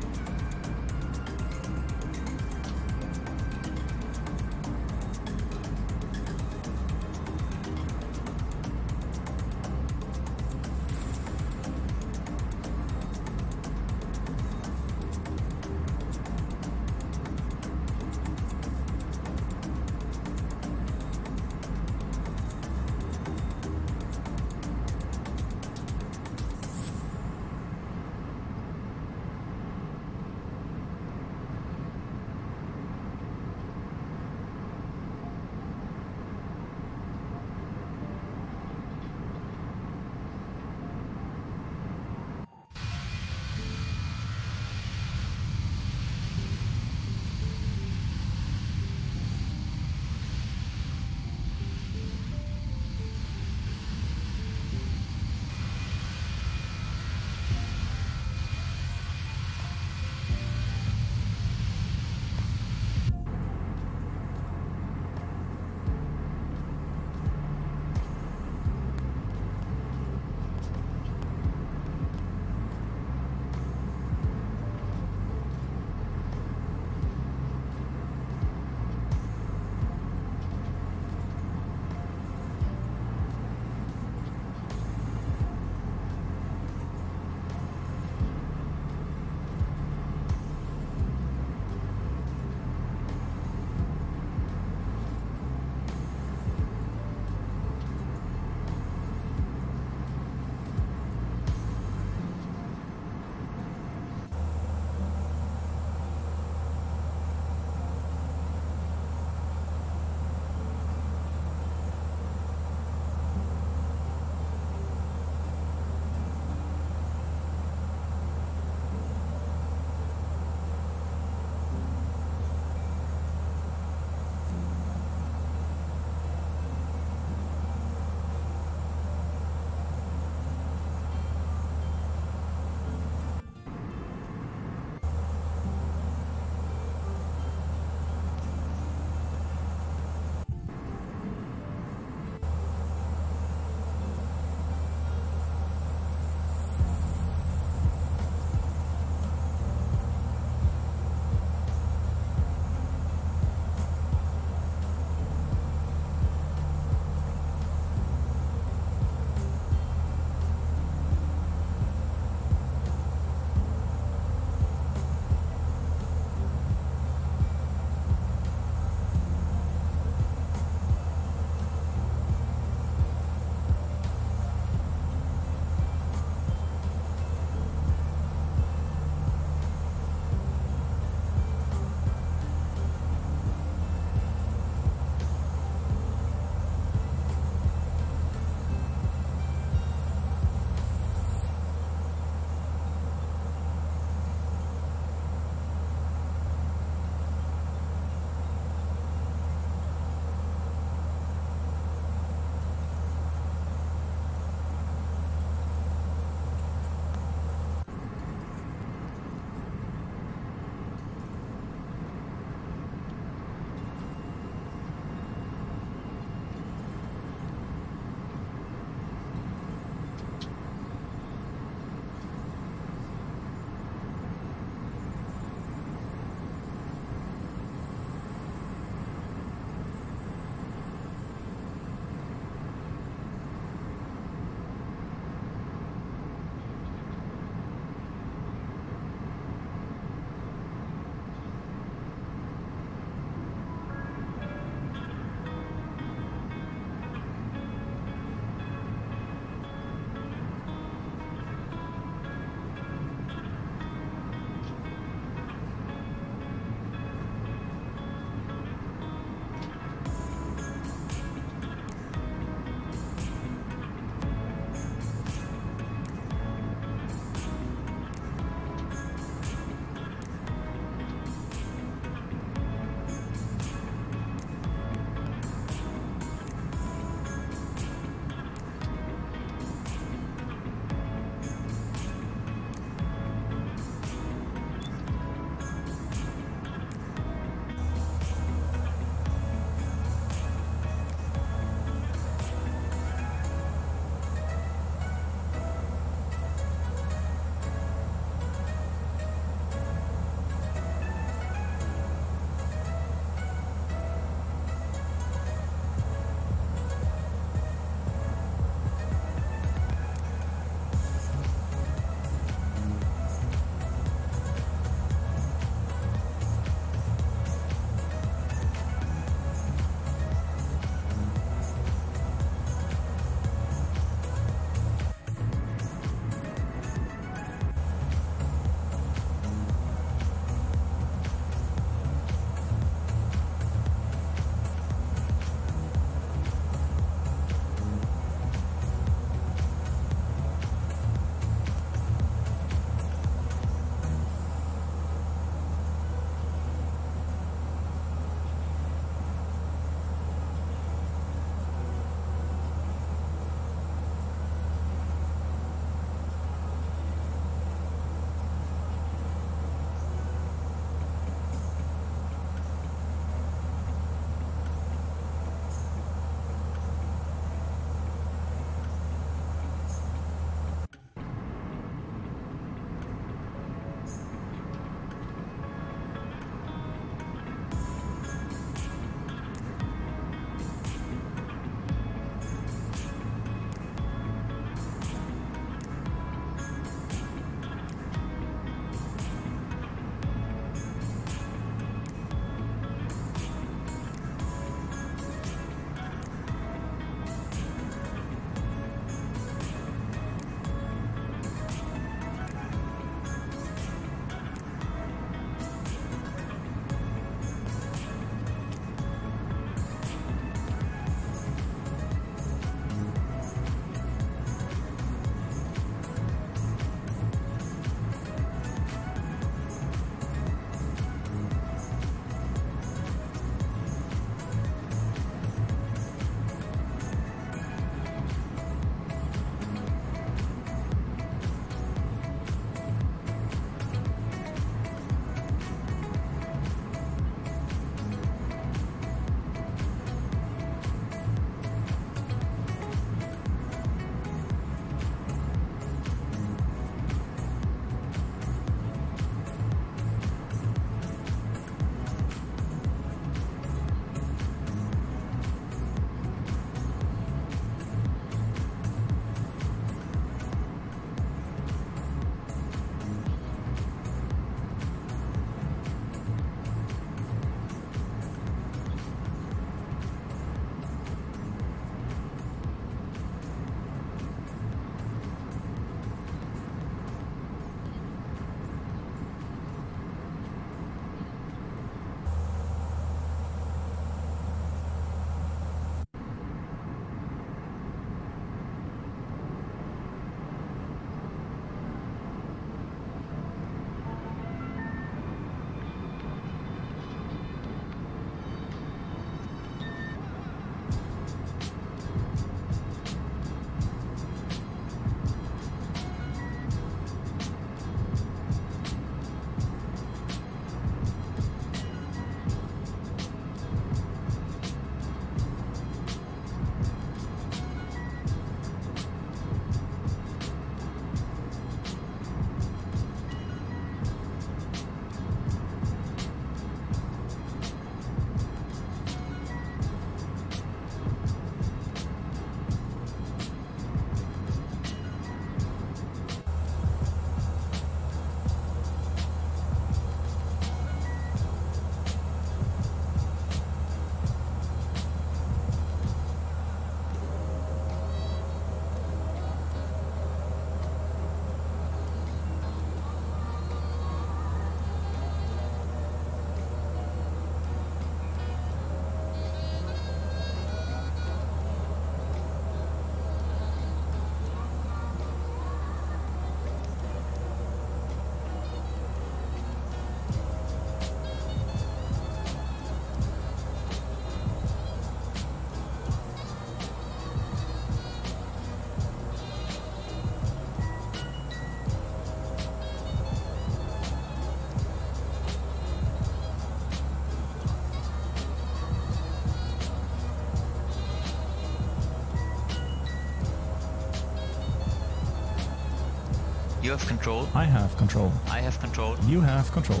You have control. I have control. I have control. You have control.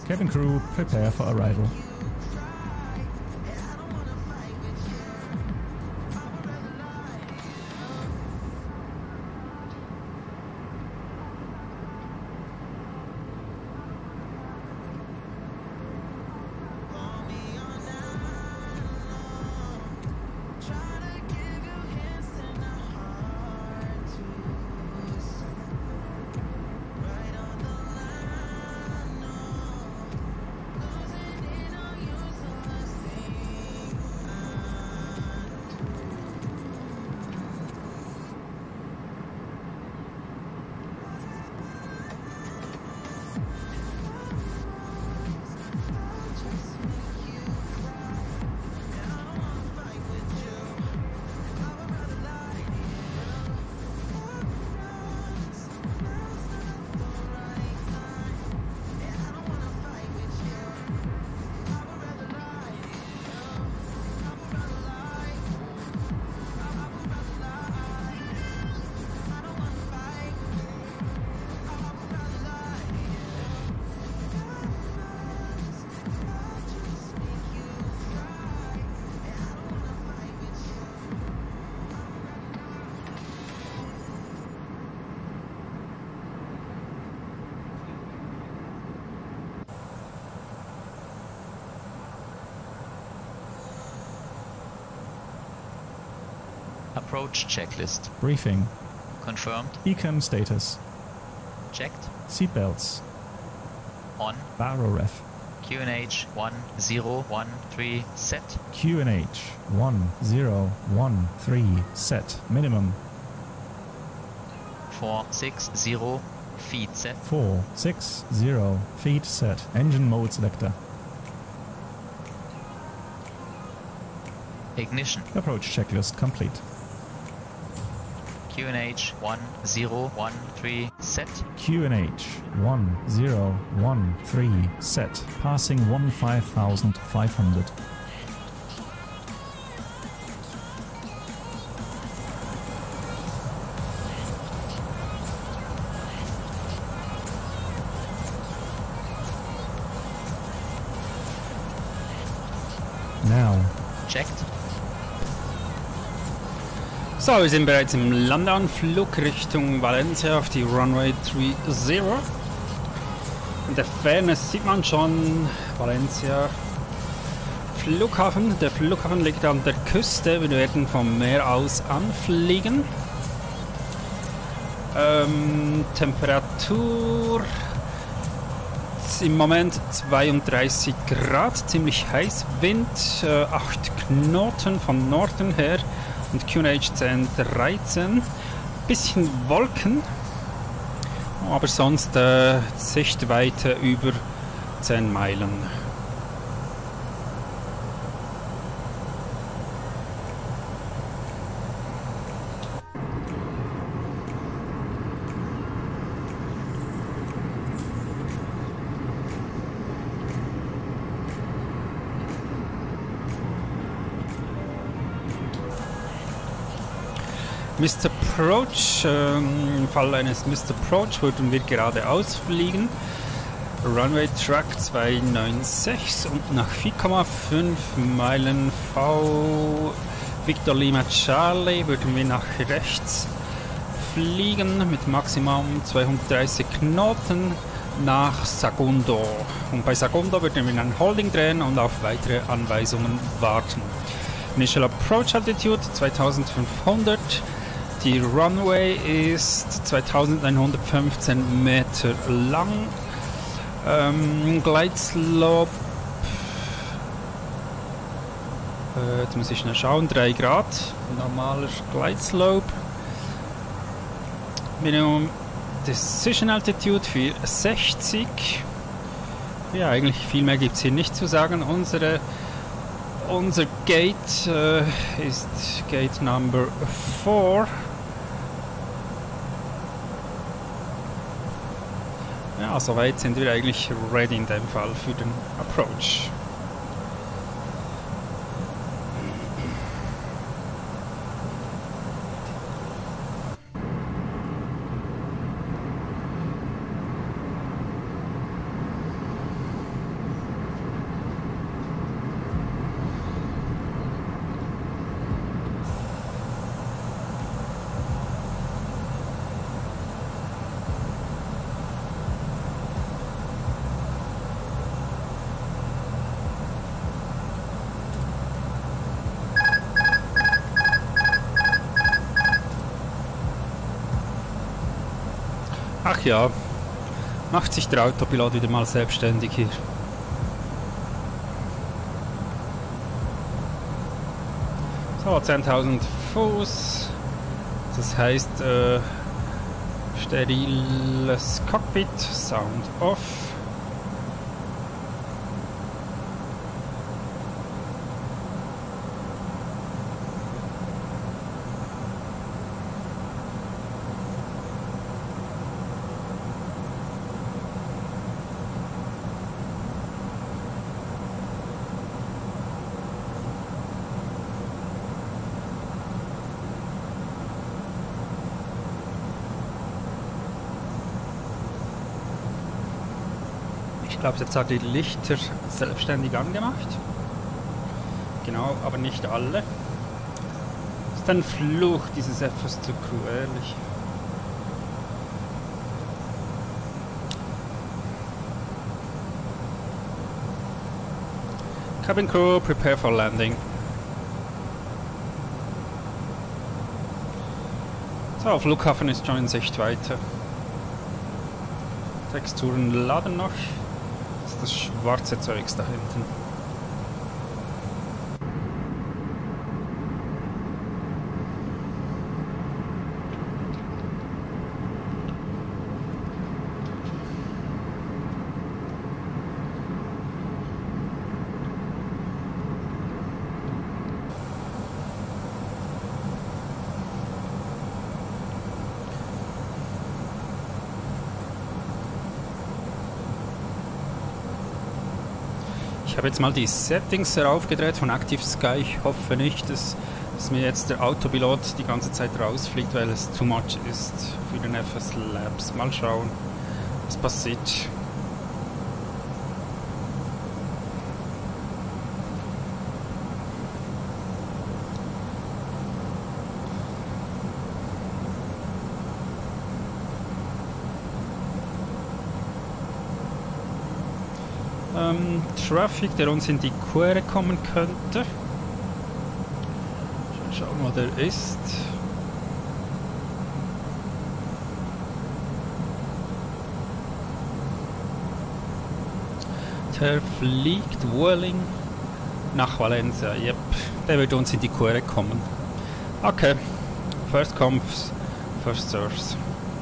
Cabin crew, prepare for arrival. Approach checklist. Briefing. Confirmed. Ecam status. Checked. Seatbelts. On. Baro ref. QNH 1013 set. QNH 1013 set. Minimum. 460 feet set. 460 feet set. Engine mode selector. Ignition. Approach checklist complete. QNH 1013 set. QNH 1013 set. Passing 15,500. Now. Checked. So, wir sind bereits im Landeanflug Richtung Valencia auf die Runway 30. In der Ferne sieht man schon Valencia Flughafen. Der Flughafen liegt an der Küste. Wir werden vom Meer aus anfliegen. Temperatur im Moment 32 Grad, ziemlich heiß. Wind 8 Knoten von Norden her. Und QNH 1013. Bisschen Wolken, aber sonst Sichtweite über 10 Meilen. Mr. Approach, im Fall eines Mr. Approach würden wir geradeaus fliegen. Runway Track 296 und nach 4,5 Meilen V Victor Lima Charlie würden wir nach rechts fliegen mit Maximum 230 Knoten nach Segundo. Und bei Segundo würden wir ein Holding drehen und auf weitere Anweisungen warten. Initial Approach Altitude 2500. Die Runway ist 2115 Meter lang. Gleitslope, jetzt muss ich schnell schauen, 3 Grad, normaler Gleitslope. Minimum Decision Altitude 460. Ja, eigentlich viel mehr gibt es hier nicht zu sagen. Unser Gate ist Gate Number 4. Ja, soweit sind wir eigentlich ready in dem Fall für den Approach. Ach ja, macht sich der Autopilot wieder mal selbstständig hier. So, 10.000 Fuß. Das heißt, steriles Cockpit, Sound off. Ich glaube, jetzt hat die Lichter selbstständig angemacht. Genau, aber nicht alle. Das ist ein Fluch, dieses etwas zu ehrlich. Cabin crew, prepare for landing. So, Flughafen ist schon in Sicht weiter. Texturen laden noch. Das ist das schwarze Zeugs da hinten. Ich habe jetzt mal die Settings heraufgedreht von Active Sky. Ich hoffe nicht, dass mir jetzt der Autopilot die ganze Zeit rausfliegt, weil es too much ist für den FS Labs. Mal schauen, was passiert. Traffic, der uns in die Quere kommen könnte. Schauen, wo der ist. Der fliegt Whirling nach Valencia. Yep, der wird uns in die Quere kommen. Okay, first comes, first serves.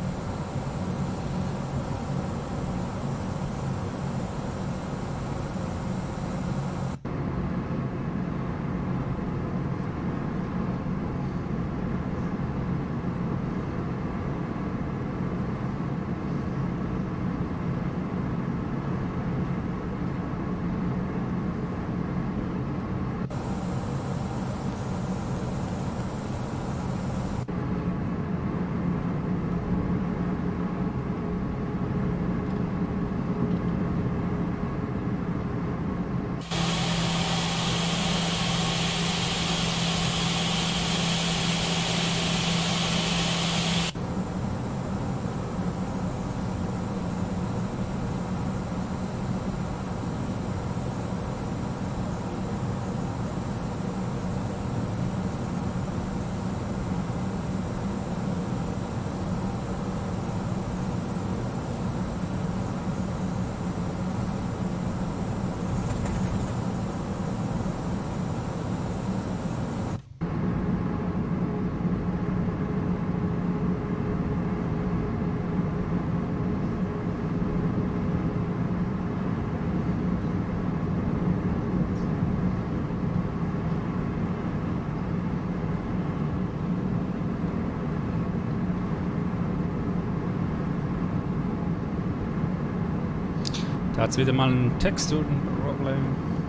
Da hat es wieder mal ein Texturenproblem.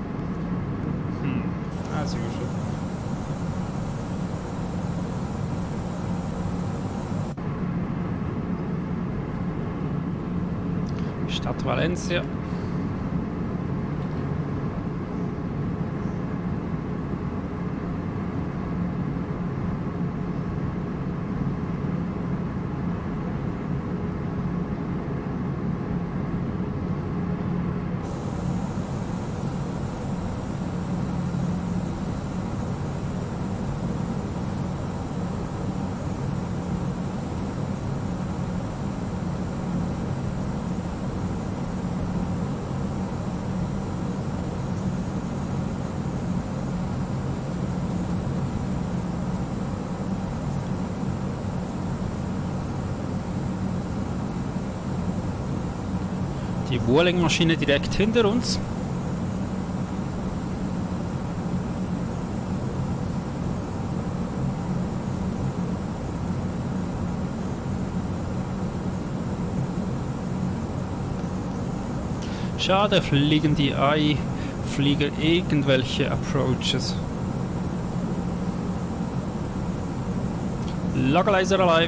As usual. Stadt Valencia. Die Whirling-Maschine direkt hinter uns. Schade, fliegen die AI-Flieger irgendwelche Approaches. Localizer alive.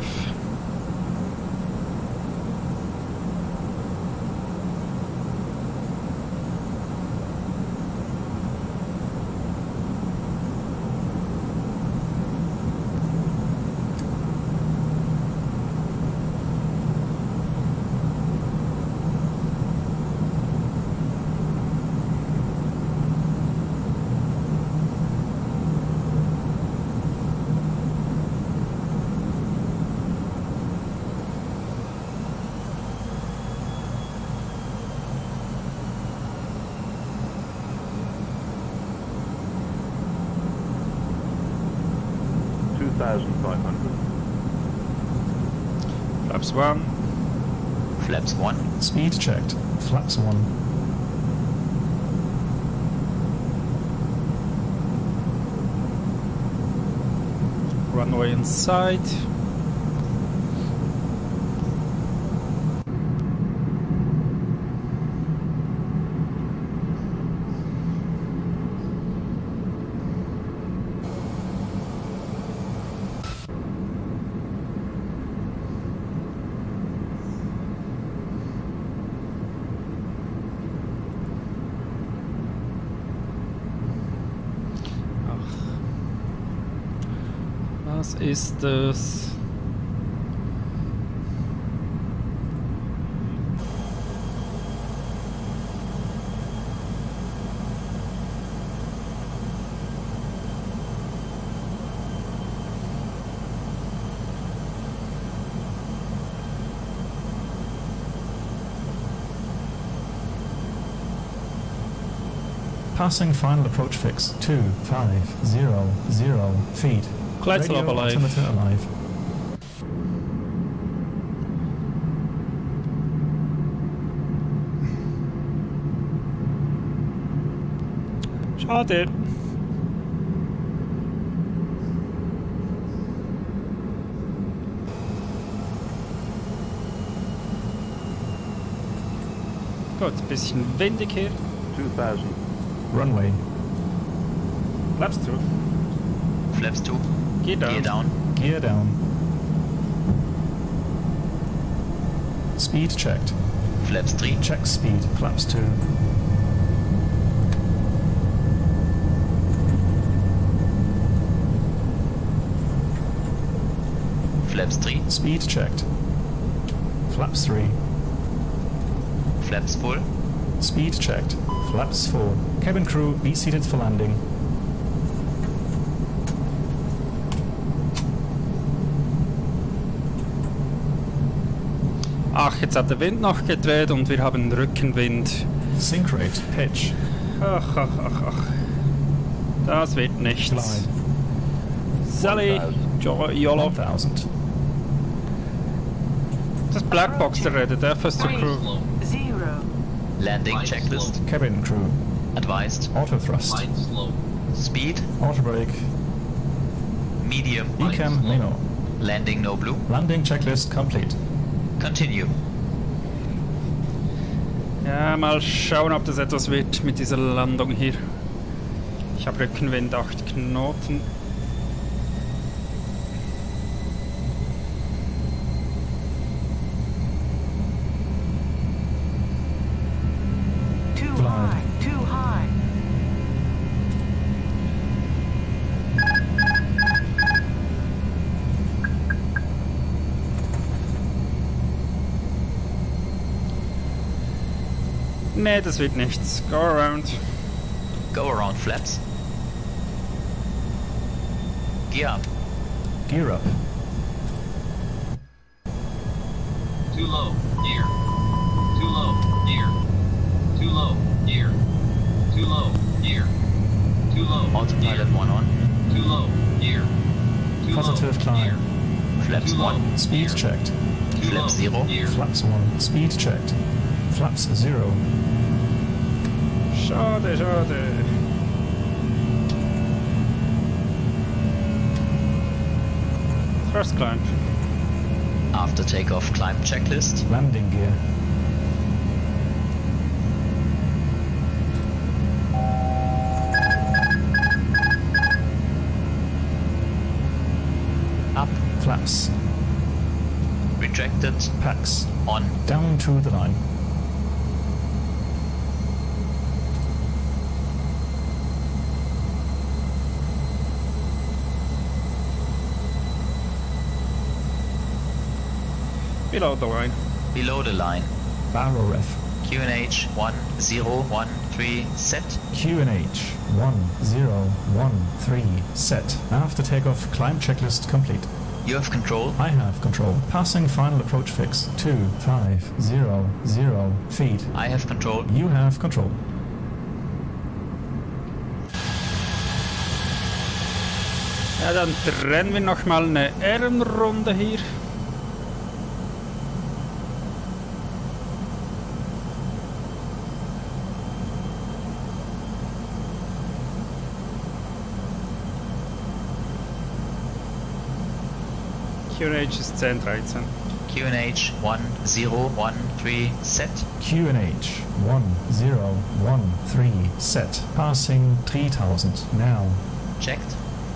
Flaps 1. Flaps 1. Speed checked. Flaps 1. Runway inside. Was ist das? Passing final approach fix 2500 feet. Gleitzel Radio alive. altimeter alive. Schade. Gut, ein bisschen windig hier. 2000. Runway. Flaps 2. Flaps 2. Gear down. Gear down. Gear down. Speed checked. Flaps 3. Check speed. Flaps 2. Flaps 3. Speed checked. Flaps 3. Flaps full. Speed checked. Flaps 4. Cabin crew, be seated for landing. Ach, jetzt hat der Wind noch gedreht und wir haben Rückenwind. Sync rate, pitch. Ach, ach, ach, ach. Das wird nichts. Glide. Sally, YOLO. 1000. Das Blackbox der redet, FS zur Crew. 0. Landing checklist. Cabin crew. Advised. Auto thrust. Speed. Auto brake. Medium. Ecam Nemo. Landing no blue. Landing checklist complete. Continue. Ja, mal schauen, ob das etwas wird mit dieser Landung hier. Ich habe Rückenwind 8 Knoten. Too high. Too high. Nee, das wird nichts. Go around. Go around flaps. Gear up. Gear up. Too low, gear. Too low, gear. Too low, gear. Too low, gear. Too low, Autopilot 1 on. Too low, gear. Too Positive low, climb. gear. Flaps Too low, 1. Speed checked. Too Flaps low, 0. gear. Flaps 1. Speed checked. flaps 0. Schade, schade. First climb. After takeoff, climb checklist. Landing gear. Up. Flaps. Retracted. Packs. On. Down to the line. Below the line. Below the line. Barrel ref. QNH 1013 set. QNH 1013 set. After takeoff, climb checklist complete. You have control. I have control. Passing final approach fix 2500 feet. I have control. You have control. Ja, dann drehen wir nochmal eine Ehrenrunde hier. QNH ist 1013. QNH 1013 set. QNH 1013 set. Passing 3000 now. Checked.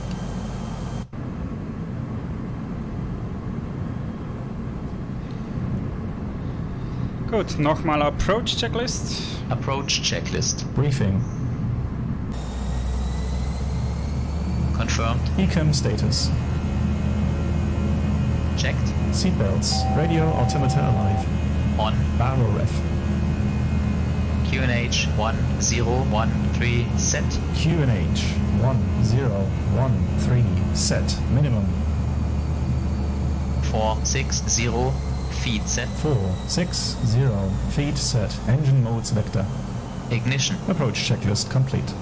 Gut, nochmal Approach Checklist. Approach checklist. Briefing. Confirmed. Ecam status. Checked. Seatbelts. Radio altimeter alive. On. Barrel ref. QNH 1013 set. QNH 1013 set. Minimum. 460 feet set. 460 feet set. Engine mode selector. Ignition. Approach checklist complete.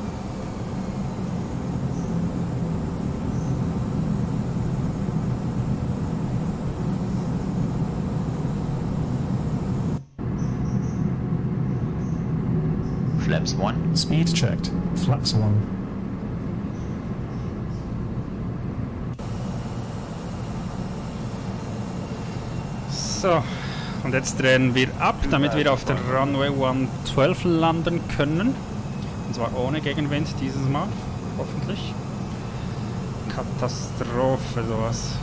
Flaps 1. Speed checked. Flaps 1. So, und jetzt drehen wir ab, damit wir auf der Runway 112 landen können. Und zwar ohne Gegenwind dieses Mal, hoffentlich. Katastrophe, sowas.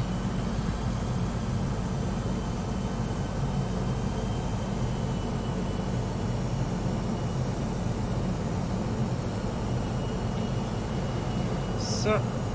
So.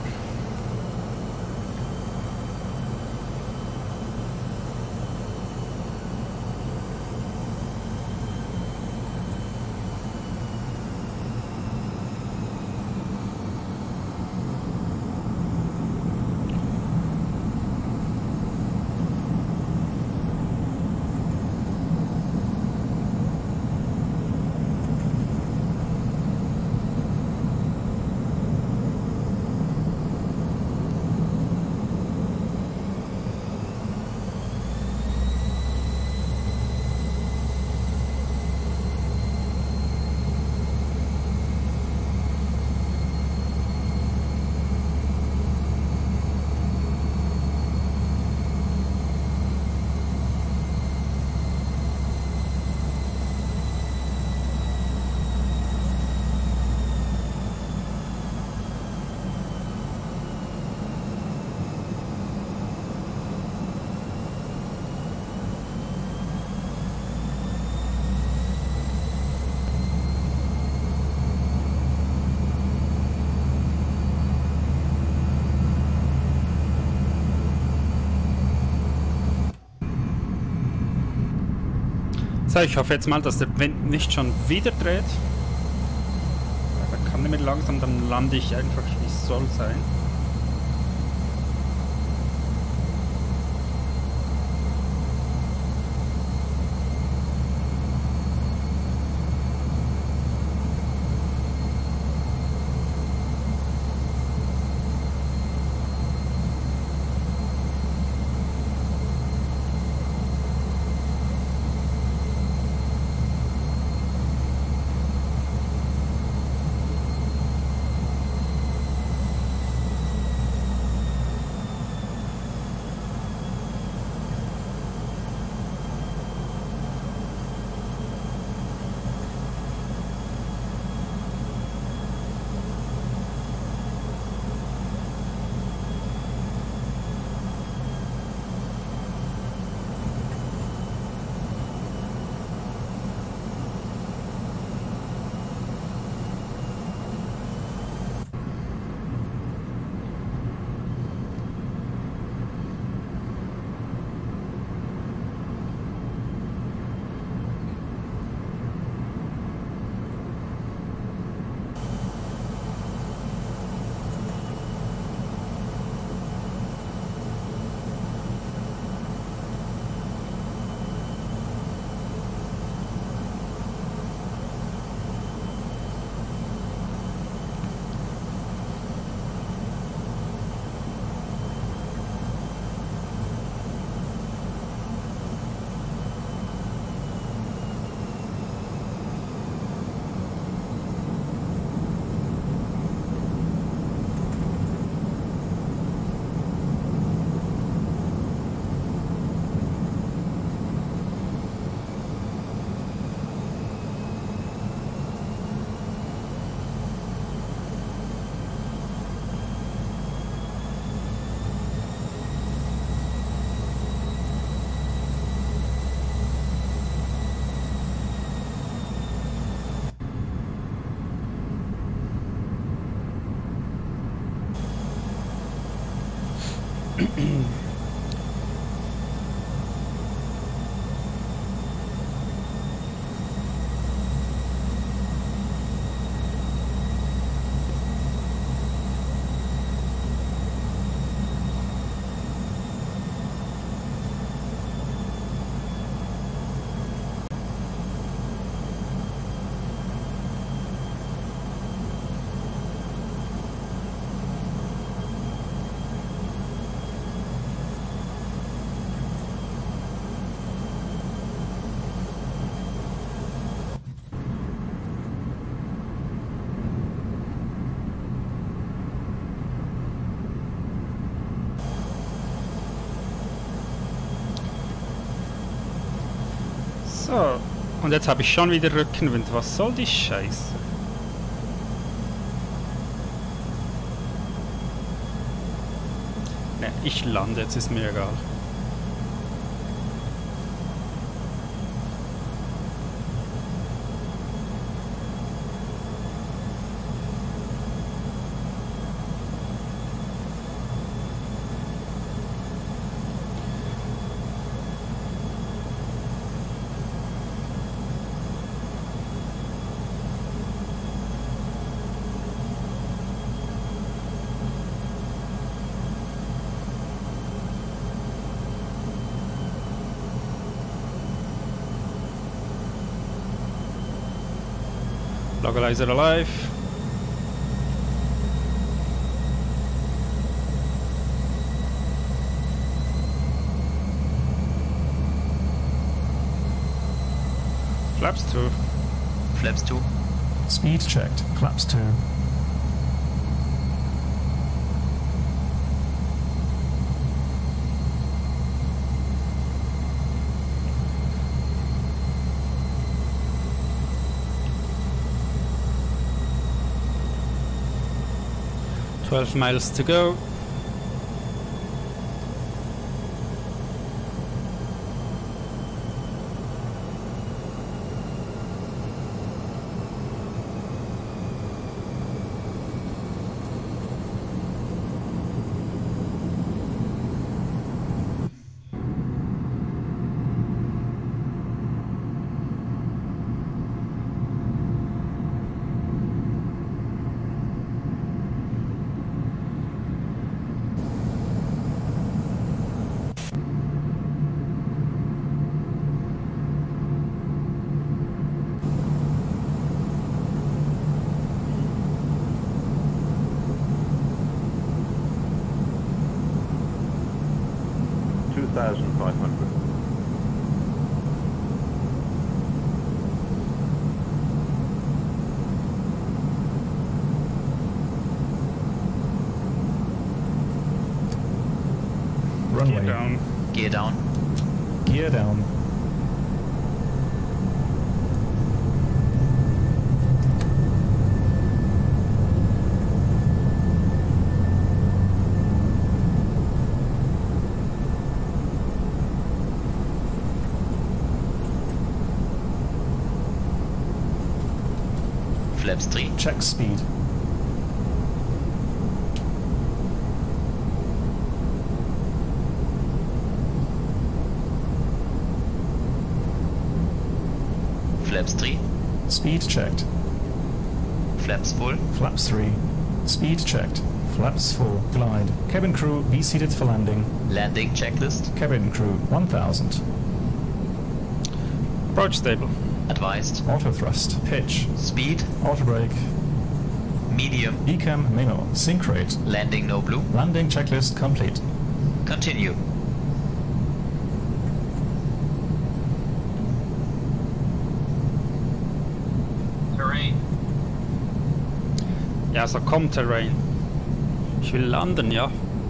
So, ich hoffe jetzt mal, dass der Wind nicht schon wieder dreht. Da kann nicht mehr langsam, dann lande ich einfach, wie es soll sein. So, und jetzt habe ich schon wieder Rückenwind. Was soll die Scheiße? Ne, ich lande, jetzt ist mir egal. Localizer alive. Flaps 2. Flaps 2. Speed checked. Flaps 2. Miles to go. Runway. Down. Gear down. Gear down. Flaps 3. Check speed. Flaps 3. Speed checked. Flaps full. Flaps 3. Speed checked. Flaps full. Glide. Cabin crew, be seated for landing. Landing checklist. Cabin crew, 1000. Approach stable. Advised. Auto thrust. Pitch. Speed. Auto brake. Medium. Ecam memo. Sync rate. Landing no blue. Landing checklist complete. Continue. Terrain. Ja, so kommt Terrain. Ich will landen, ja.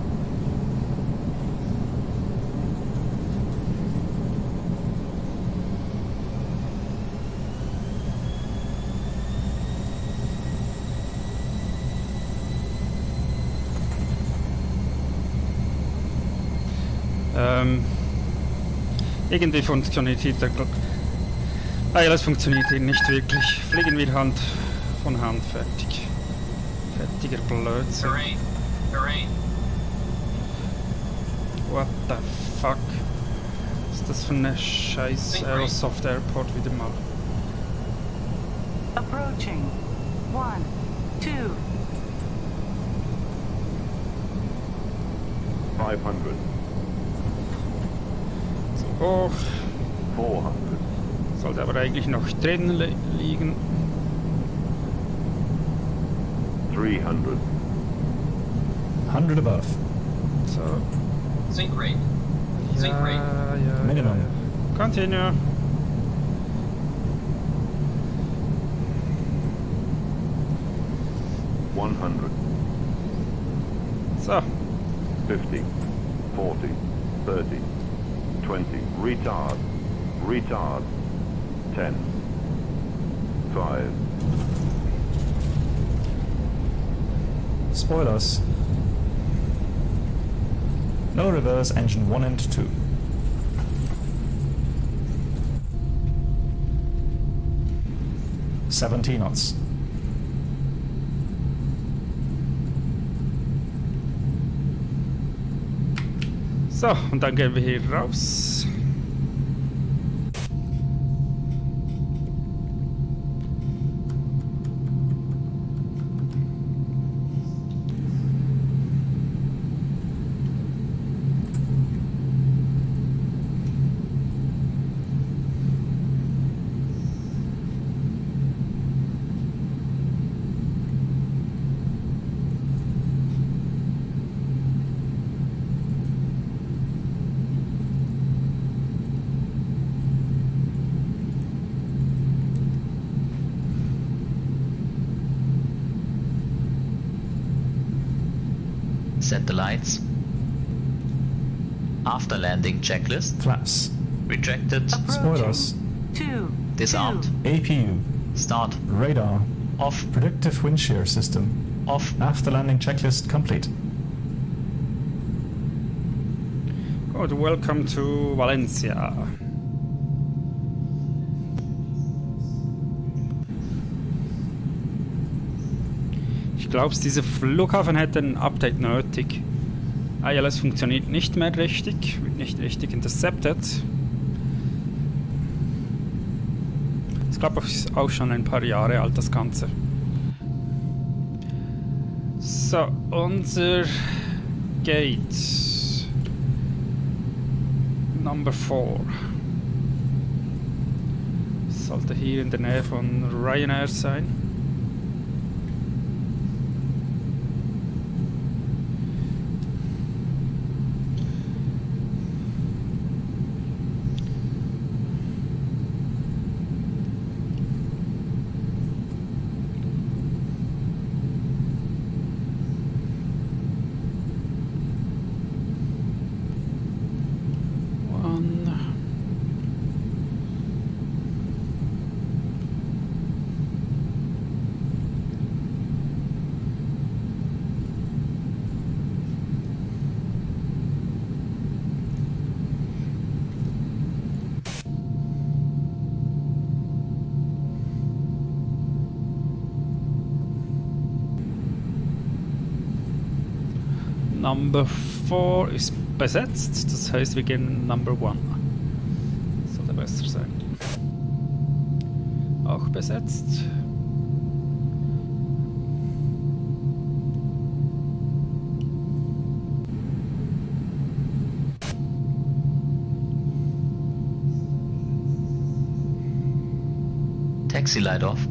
Irgendwie funktioniert hier der Glock. Das funktioniert hier nicht wirklich. Fliegen wir Hand von Hand fertig. Fertiger Blödsinn. Terrain. Terrain. What the fuck? Was ist das für eine scheiß Aerosoft Airport wieder mal? Approaching. 1, 2. 500. So hoch. 400. Sollte aber eigentlich noch drinnen liegen. 300. 100 above. So. Sync rate. Sync rate. Ja, Minimum. ja. Continue. So. 50, 40, 30, 20, retard, retard, 10, 5, Spoilers. No reverse engine 1 and 2. $70 knots. So, und dann gehen wir hier raus. Set the lights. After landing checklist. Flaps. Retracted. Spoilers. 2. Disarmed. APU. Start. Radar. Off. Predictive wind shear system. Off. After landing checklist complete. Good, welcome to Valencia. Ich glaube, dieser Flughafen hätte ein Update nötig. ILS funktioniert nicht mehr richtig, wird nicht richtig intercepted. Ich glaube, es ist auch schon ein paar Jahre alt, das Ganze. So, unser Gate Number 4 sollte hier in der Nähe von Ryanair sein. Number 4 ist besetzt, das heißt wir gehen Number 1. Sollte besser sein. Auch besetzt. Taxi light off.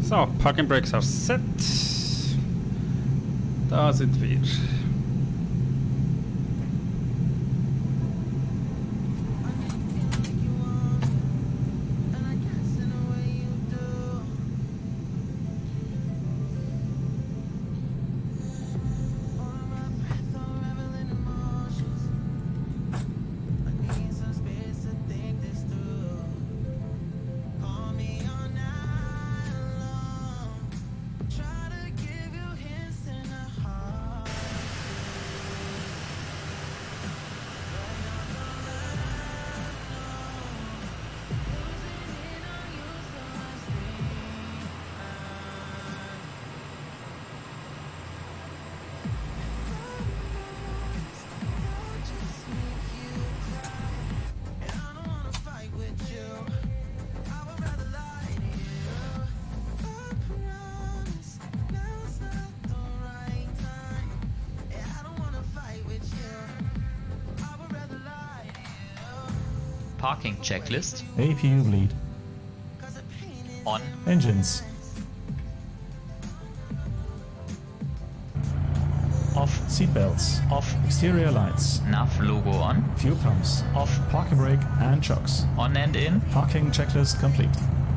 So, Parking Brakes are set. Da sind wir. Parking checklist. APU bleed. On. Engines. Off. Seatbelts. Off. Exterior lights. Nav logo on. Fuel pumps. Off. Parking brake and chocks. On and in. Parking checklist complete.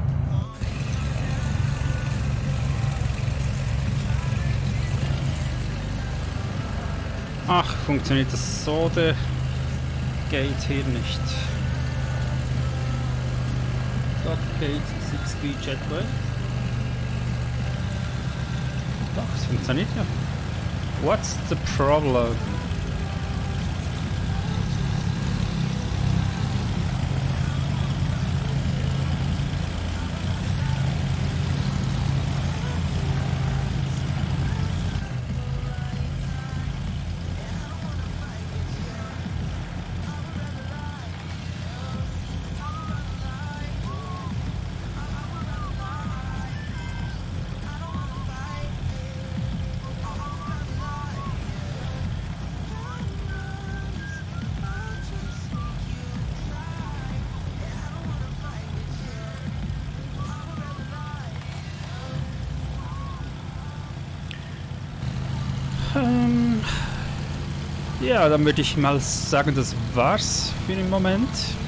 Ach, funktioniert das Sode Gate hier nicht. Dock Gate 6B Jetway. Doch, es funktioniert ja. What's the problem? Ja, dann würde ich mal sagen, das war's für den Moment.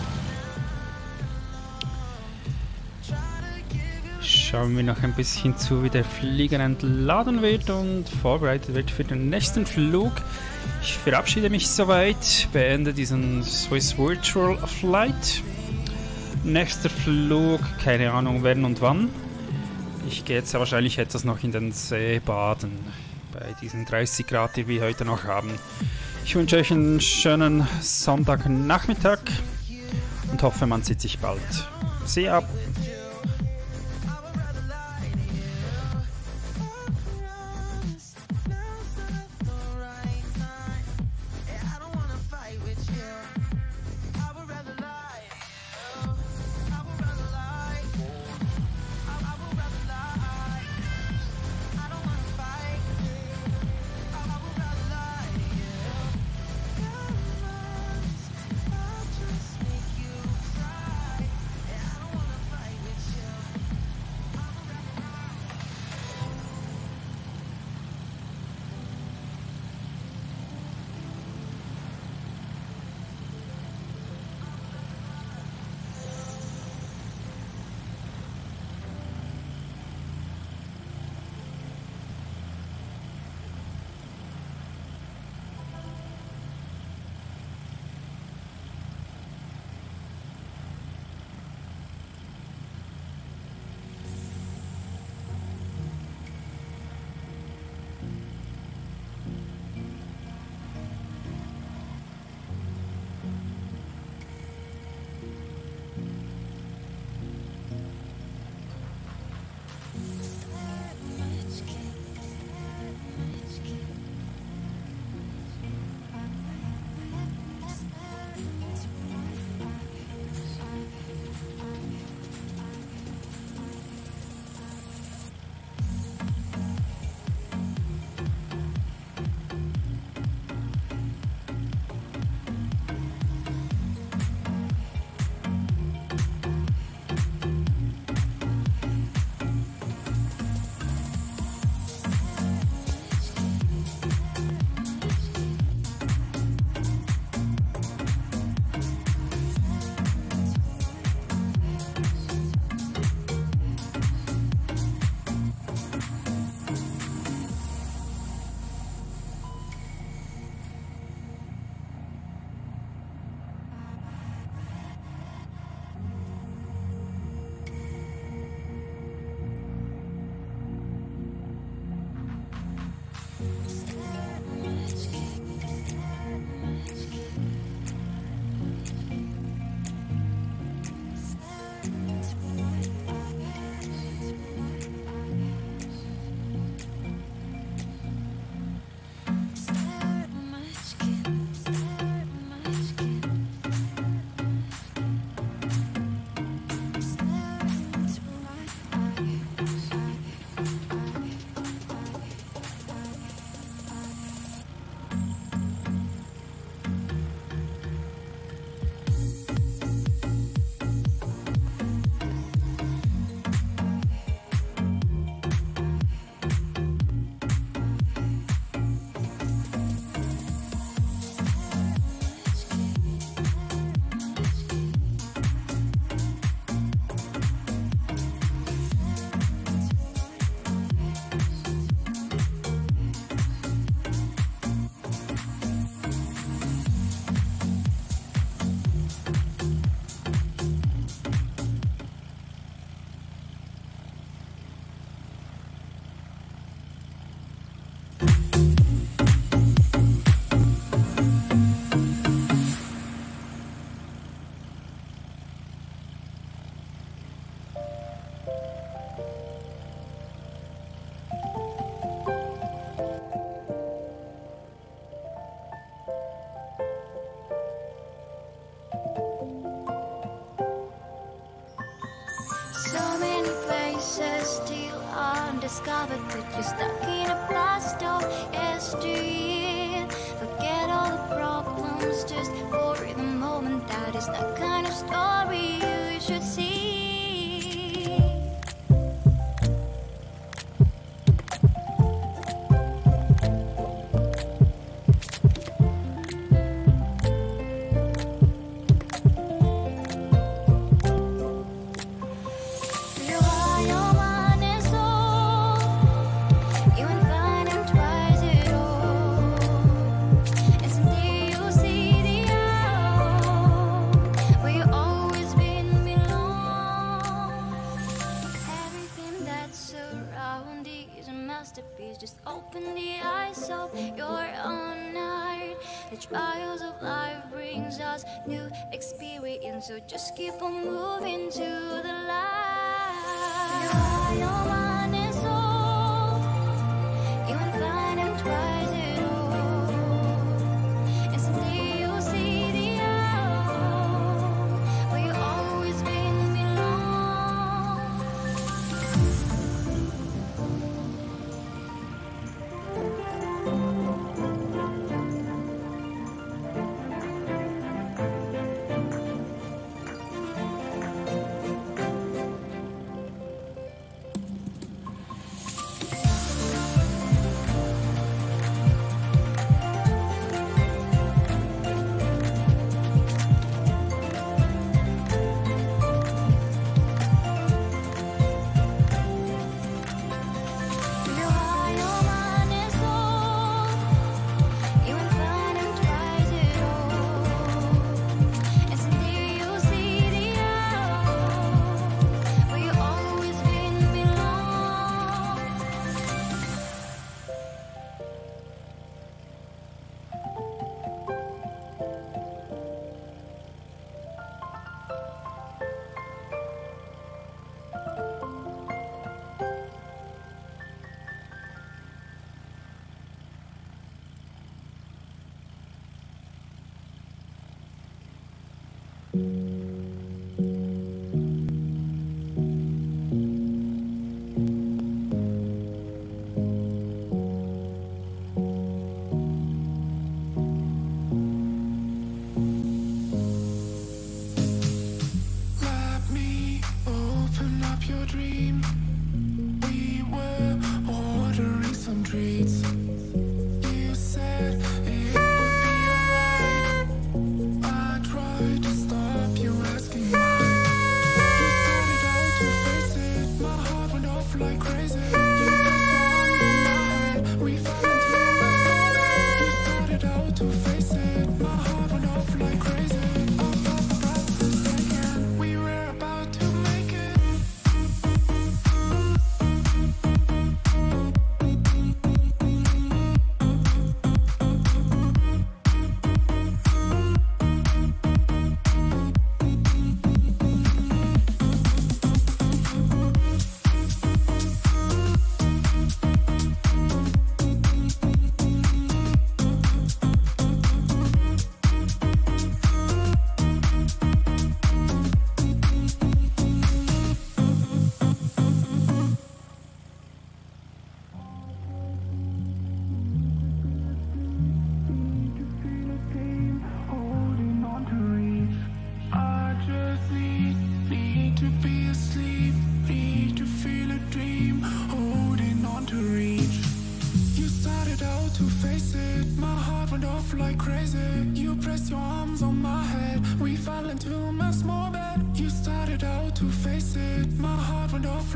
Schauen wir noch ein bisschen zu, wie der Flieger entladen wird und vorbereitet wird für den nächsten Flug. Ich verabschiede mich soweit, beende diesen Swiss Virtual Flight. Nächster Flug, keine Ahnung wann und wann. Ich gehe jetzt ja wahrscheinlich etwas noch in den See baden, bei diesen 30 Grad, die wir heute noch haben. Ich wünsche euch einen schönen Sonntagnachmittag und hoffe, man sieht sich bald. See ya! discovered that you're stuck in a past of yesteryear. Forget all the problems just for the moment. That is the kind of story you should see. Just open the eyes of your own heart. The trials of life brings us new experience, so just keep on moving to the light. Your mind is old, you will find and twice it all. And someday you'll see the out where you always been belong. Like crazy, you pressed your arms on my head. We fell into my small bed. You started out to face it. My heart went off.